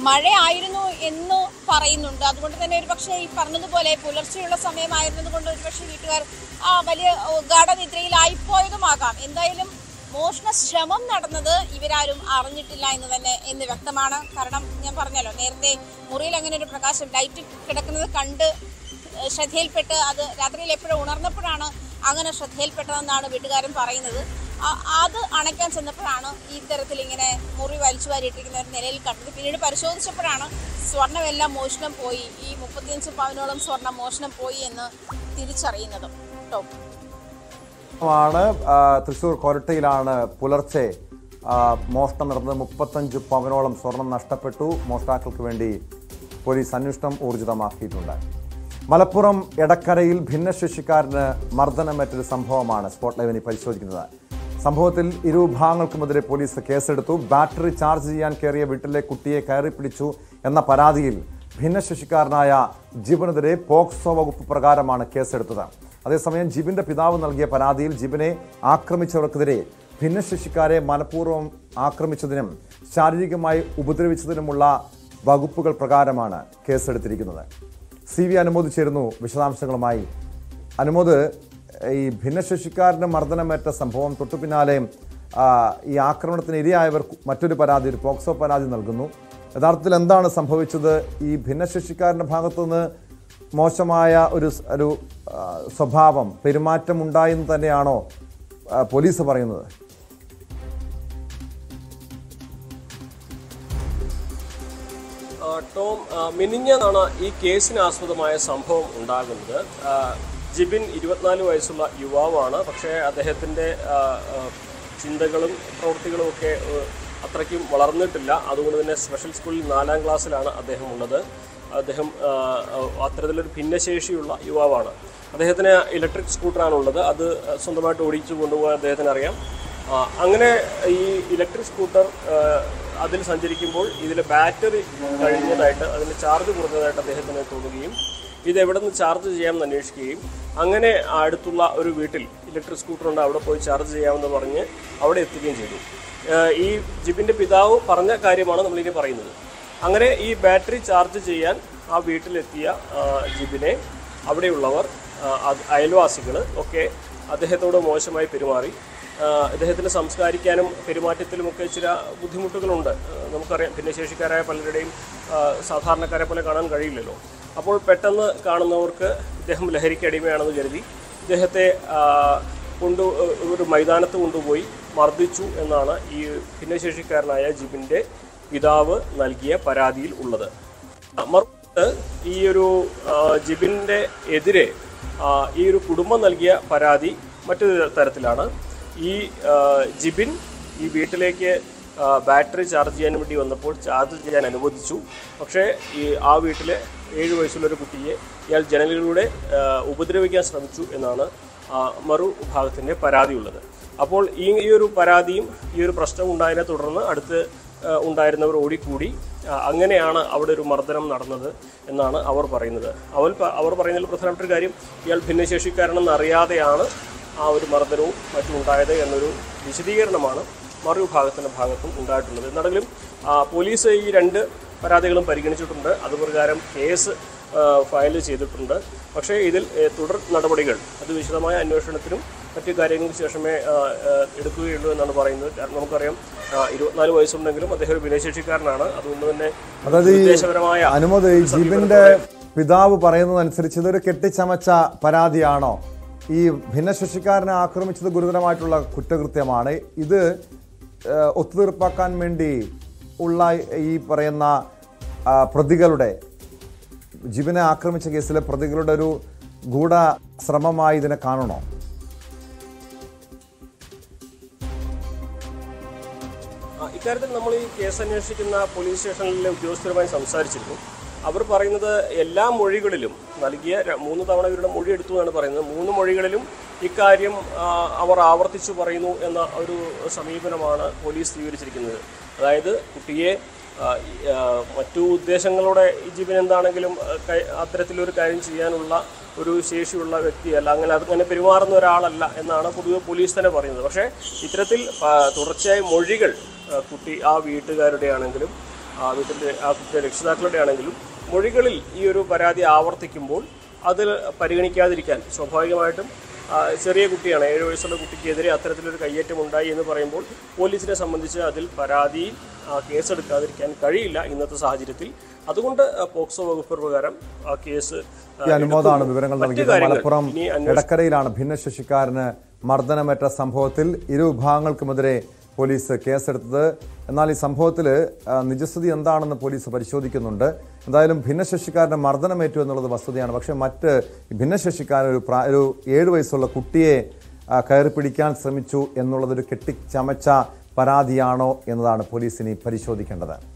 മഴയായിരുന്നു എന്ന് പറയുന്നുണ്ട്. അതുകൊണ്ട് തന്നെ ഒരുപക്ഷെ ഈ പറഞ്ഞതുപോലെ പുലർച്ചെയുള്ള സമയമായിരുന്നത് കൊണ്ട് ഒരുപക്ഷെ വീട്ടുകാർ ആ വലിയ ഗാഠനിദ്രയിലായിപ്പോയതുമാകാം. എന്തായാലും മോഷണ ശ്രമം നടന്നത് ഇവരാരും അറിഞ്ഞിട്ടില്ല എന്ന് തന്നെ എന്ന് വ്യക്തമാണ്. കാരണം ഞാൻ പറഞ്ഞല്ലോ, നേരത്തെ മുറിയിൽ അങ്ങനെ ഒരു പ്രകാശം ലൈറ്റ് കിടക്കുന്നത് കണ്ട് ശ്രദ്ധയിൽപ്പെട്ട് അത് രാത്രിയിൽ എപ്പോഴും ഉണർന്നപ്പോഴാണ് അങ്ങനെ ശ്രദ്ധയിൽപ്പെട്ടതെന്നാണ് വീട്ടുകാരൻ പറയുന്നത്. അത് അണയ്ക്കാൻ ചെന്നപ്പോഴാണ് ഈ തരത്തിൽ ഇങ്ങനെ മുറി വലിച്ചു വാരിയിട്ടിരിക്കുന്ന ഒരു നിലയിൽ കണ്ടത്. പിന്നീട് പരിശോധിച്ചപ്പോഴാണ് സ്വർണ്ണമെല്ലാം മോഷണം പോയി, ഈ മുപ്പത്തിയഞ്ച് പവനോളം സ്വർണം മോഷണം പോയി എന്ന് തിരിച്ചറിയുന്നത്. കേട്ടോ, ാണ് തൃശ്ശൂർ കൊരട്ടയിലാണ് പുലർച്ചെ മോഷണം നടന്നത്. മുപ്പത്തഞ്ച് പവനോളം സ്വർണം നഷ്ടപ്പെട്ടു. മോഷ്ടാക്കൾക്ക് വേണ്ടി പോലീസ് അന്വേഷണം ഊർജിതമാക്കിയിട്ടുണ്ട്. മലപ്പുറം എടക്കരയിൽ ഭിന്നശേഷിക്കാരന് മർദ്ദനമേറ്റൊരു സംഭവമാണ് സ്പോട്ട് ലൈവിനെ പരിശോധിക്കുന്നത്. സംഭവത്തിൽ ഇരുഭാഗങ്ങൾക്കുമെതിരെ പോലീസ് കേസെടുത്തു. ബാറ്ററി ചാർജ് ചെയ്യാൻ കയറിയ വീട്ടിലെ കുട്ടിയെ കയറി പിടിച്ചു എന്ന പരാതിയിൽ ഭിന്നശേഷിക്കാരനായ ജിബിനെതിരെ പോക്സോ വകുപ്പ് പ്രകാരമാണ് കേസെടുത്തത്. അതേസമയം ജിബിന്റെ പിതാവ് നൽകിയ പരാതിയിൽ ജിബിനെ ആക്രമിച്ചവർക്കെതിരെ ഭിന്നശേഷിക്കാരെ മനഃപൂർവ്വം ആക്രമിച്ചതിനും ശാരീരികമായി ഉപദ്രവിച്ചതിനുമുള്ള വകുപ്പുകൾ പ്രകാരമാണ് കേസെടുത്തിരിക്കുന്നത്. സി വി അനുമോദ് ചേരുന്നു വിശദാംശങ്ങളുമായി. അനുമോദ്, ഈ ഭിന്നശേഷിക്കാരന് മർദ്ദനമേറ്റ സംഭവം തൊട്ടു പിന്നാലെ ഈ ആക്രമണത്തിന് ഇരയായവർ മറ്റൊരു പരാതി, ഒരു പോക്സോ പരാതി നൽകുന്നു. യഥാർത്ഥത്തിൽ എന്താണ് സംഭവിച്ചത്? ഈ ഭിന്നശേഷിക്കാരൻ്റെ ഭാഗത്തുനിന്ന് മോശമായ ഒരു ഒരു സ്വഭാവം, പെരുമാറ്റം ഉണ്ടായെന്ന് തന്നെയാണോ പോലീസ് പറയുന്നത്? ടോം, മിനിഞ്ഞാണ് ഈ കേസിന് ആസ്പദമായ സംഭവം ഉണ്ടാകുന്നത്. ജിബിൻ ഇരുപത്തിനാല് വയസ്സുള്ള യുവാവാണ്. പക്ഷേ അദ്ദേഹത്തിൻ്റെ ചിന്തകളും പ്രവൃത്തികളും ഒക്കെ അത്രയ്ക്കും വളർന്നിട്ടില്ല. അതുകൊണ്ട് തന്നെ സ്പെഷ്യൽ സ്കൂളിൽ നാലാം ക്ലാസ്സിലാണ് അദ്ദേഹം ഉള്ളത്. അദ്ദേഹം അത്തരത്തിലൊരു ഭിന്നശേഷിയുള്ള യുവാവാണ്. അദ്ദേഹത്തിന് ഇലക്ട്രിക് സ്കൂട്ടറാണുള്ളത്. അത് സ്വന്തമായിട്ട് ഓടിച്ചു കൊണ്ടുപോകാൻ അദ്ദേഹത്തിന് അറിയാം. അങ്ങനെ ഈ ഇലക്ട്രിക് സ്കൂട്ടർ അതിൽ സഞ്ചരിക്കുമ്പോൾ ഇതിൽ ബാറ്ററി കഴിഞ്ഞതായിട്ട്, അതിന് ചാർജ് കുറഞ്ഞതായിട്ട് അദ്ദേഹത്തിന് തോന്നുകയും ഇത് എവിടെ നിന്ന് ചാർജ് ചെയ്യാമെന്ന് അന്വേഷിക്കുകയും അങ്ങനെ അടുത്തുള്ള ഒരു വീട്ടിൽ ഇലക്ട്രിക് സ്കൂട്ടർ ഉണ്ട്, അവിടെ പോയി ചാർജ് ചെയ്യാമെന്ന് പറഞ്ഞ് അവിടെ എത്തുകയും ചെയ്തു. ഈ ജിബിൻ്റെ പിതാവ് പറഞ്ഞ കാര്യമാണ് നമ്മളിനി പറയുന്നത്. അങ്ങനെ ഈ ബാറ്ററി ചാർജ് ചെയ്യാൻ ആ വീട്ടിലെത്തിയ ജിബിനെ അവിടെയുള്ളവർ, അയൽവാസികൾ ഒക്കെ അദ്ദേഹത്തോട് മോശമായി പെരുമാറി. അദ്ദേഹത്തിന് സംസ്കാരിക്കാനും പെരുമാറ്റത്തിലുമൊക്കെ ചില ബുദ്ധിമുട്ടുകളുണ്ട്. നമുക്കറിയാം, ഭിന്നശേഷിക്കാരായ പലരുടെയും സാധാരണക്കാരെ പോലെ കാണാൻ കഴിയില്ലല്ലോ. അപ്പോൾ പെട്ടെന്ന് കാണുന്നവർക്ക് ഇദ്ദേഹം ലഹരിക്ക് അടിമയാണെന്ന് കരുതി ഇദ്ദേഹത്തെ കൊണ്ടു ഒരു മൈതാനത്ത് കൊണ്ടുപോയി മർദ്ദിച്ചു എന്നാണ് ഈ ഭിന്നശേഷിക്കാരനായ ജിബിൻ്റെ പിതാവ് നൽകിയ പരാതിയിൽ ഉള്ളത്. മറുപടി ഈ ഒരു ജിബിൻ്റെ എതിരെ ഈ ഒരു കുടുംബം നൽകിയ പരാതി മറ്റൊരു തരത്തിലാണ്. ഈ ജിബിൻ ഈ വീട്ടിലേക്ക് ബാറ്ററി ചാർജ് ചെയ്യാൻ വേണ്ടി വന്നപ്പോൾ ചാർജ് ചെയ്യാൻ അനുവദിച്ചു. പക്ഷേ ഈ ആ വീട്ടിലെ ഏഴ് വയസ്സുള്ളൊരു കുട്ടിയെ ഇയാൾ ജനലിലൂടെ ഉപദ്രവിക്കാൻ ശ്രമിച്ചു എന്നാണ് മറു വിഭാഗത്തിൻ്റെ പരാതിയുള്ളത്. അപ്പോൾ ഈ ഈ ഒരു പരാതിയും ഈ ഒരു പ്രശ്നം ഉണ്ടായതിനെ തുടർന്ന് അടുത്ത് ഉണ്ടായിരുന്നവർ ഓടിക്കൂടി. അങ്ങനെയാണ് അവിടെ ഒരു മർദ്ദനം നടന്നത് എന്നാണ് അവർ പറയുന്നത്. അവർ അവർ പറയുന്നതിൽ പ്രധാനപ്പെട്ട ഒരു കാര്യം, ഇയാൾ ഭിന്നശേഷിക്കാരനെന്ന് അറിയാതെയാണ് ആ ഒരു മർദ്ദനവും മറ്റും ഉണ്ടായത് എന്നൊരു വിശദീകരണമാണ് മറുവിഭാഗത്തിൻ്റെ ഭാഗത്തും ഉണ്ടായിട്ടുള്ളത്. എന്നാണെങ്കിലും പോലീസ് ഈ രണ്ട് പരാതികളും പരിഗണിച്ചിട്ടുണ്ട്. അതുപ്രകാരം കേസ് ഫയൽ ചെയ്തിട്ടുണ്ട്. പക്ഷേ ഇതിൽ തുടർ നടപടികൾ അത് വിശദമായ അന്വേഷണത്തിനും മറ്റു കാര്യങ്ങൾക്ക് ശേഷമേ എടുക്കുകയുള്ളൂ എന്നാണ് പറയുന്നത്. കാരണം നമുക്കറിയാം, ഇരുപത്തിനാല് വയസ്സുണ്ടെങ്കിലും അദ്ദേഹം ഒരു ഭിന്നശേഷിക്കാരനാണ്. അതുകൊണ്ട് തന്നെ ഉദ്ദേശപരമായ അനുമതി ജിബിന്റെ പിതാവ് പറയുന്നതനുസരിച്ച് ഇതൊരു കെട്ടിച്ചമച്ച പരാതിയാണോ? ഈ ഭിന്നശേഷിക്കാരനെ ആക്രമിച്ചത് ഗുരുതരമായിട്ടുള്ള കുറ്റകൃത്യമാണ്. ഇത് ഒത്തുതീർപ്പാക്കാൻ വേണ്ടി ഉള്ള ഈ പറയുന്ന പ്രതികളുടെ, ജിബിനെ ആക്രമിച്ച കേസിലെ പ്രതികളുടെ ഒരു ഗൂഢ ശ്രമമായി ഇതിനെ കാണണോ? ഇക്കാര്യത്തിൽ നമ്മൾ ഈ കേസ് അന്വേഷിക്കുന്ന പോലീസ് സ്റ്റേഷനിലെ ഉദ്യോഗസ്ഥരുമായി സംസാരിച്ചിരുന്നു. അവർ പറയുന്നത് എല്ലാ മൊഴികളിലും നൽകിയ മൂന്ന് തവണ ഇവരുടെ മൊഴി എടുത്തു എന്നാണ് പറയുന്നത്. മൂന്ന് മൊഴികളിലും ഇക്കാര്യം അവർ ആവർത്തിച്ചു പറയുന്നു എന്ന ഒരു സമീപനമാണ് പോലീസ് സ്വീകരിച്ചിരിക്കുന്നത്. അതായത് കുട്ടിയെ മറ്റു ഉദ്ദേശങ്ങളോടെ ജിബിൻ എന്താണെങ്കിലും അത്തരത്തിലൊരു കാര്യം ചെയ്യാനുള്ള ഒരു ശേഷിയുള്ള വ്യക്തിയല്ല, അങ്ങനെ അങ്ങനെ പെരുമാറുന്ന ഒരാളല്ല എന്നാണ് പൊതുവെ പോലീസ് തന്നെ പറയുന്നത്. പക്ഷേ ഇത്തരത്തിൽ തുടർച്ചയായി മൊഴികൾ കുട്ടി ആ വീട്ടുകാരുടെ ആണെങ്കിലും വീട്ടിലെ ആ കുട്ടിയുടെ രക്ഷിതാക്കളുടെ ആണെങ്കിലും മൊഴികളിൽ ഈ ഒരു പരാതി ആവർത്തിക്കുമ്പോൾ അതിൽ പരിഗണിക്കാതിരിക്കാൻ സ്വാഭാവികമായിട്ടും ചെറിയ കുട്ടിയാണ്, ഏഴ് വയസ്സുള്ള കുട്ടിക്കെതിരെ അത്തരത്തിലൊരു കയ്യേറ്റം ഉണ്ടായി എന്ന് പറയുമ്പോൾ പോലീസിനെ സംബന്ധിച്ച് അതിൽ പരാതി കേസെടുക്കാതിരിക്കാൻ കഴിയില്ല ഇന്നത്തെ സാഹചര്യത്തിൽ. അതുകൊണ്ട് പോക്സോ വകുപ്പ് പ്രകാരം ആ കേസ് അനുമോദാണ് വിവരങ്ങൾ നൽകിയത്. മലപ്പുറം എടക്കരയിലാണ് ഭിന്നശേഷിക്കാരന് മർദ്ദനമേറ്റ സംഭവത്തിൽ ഇരു വിഭാഗങ്ങൾക്കുമെതിരെ പോലീസ് കേസെടുത്തത്. എന്നാൽ ഈ സംഭവത്തിൽ നിജസ്ഥിതി എന്താണെന്ന് പോലീസ് പരിശോധിക്കുന്നുണ്ട്. എന്തായാലും ഭിന്നശേഷിക്കാരന് മർദ്ദനമേറ്റു എന്നുള്ളത് വസ്തുതയാണ്. പക്ഷേ മറ്റ് ഭിന്നശേഷിക്കാരൻ ഒരു പ്രായ ഒരു ഏഴ് വയസ്സുള്ള കുട്ടിയെ കയറി പിടിക്കാൻ ശ്രമിച്ചു എന്നുള്ളതൊരു കെട്ടിച്ചമച്ച പരാതിയാണോ എന്നതാണ് പോലീസിനി പരിശോധിക്കേണ്ടത്.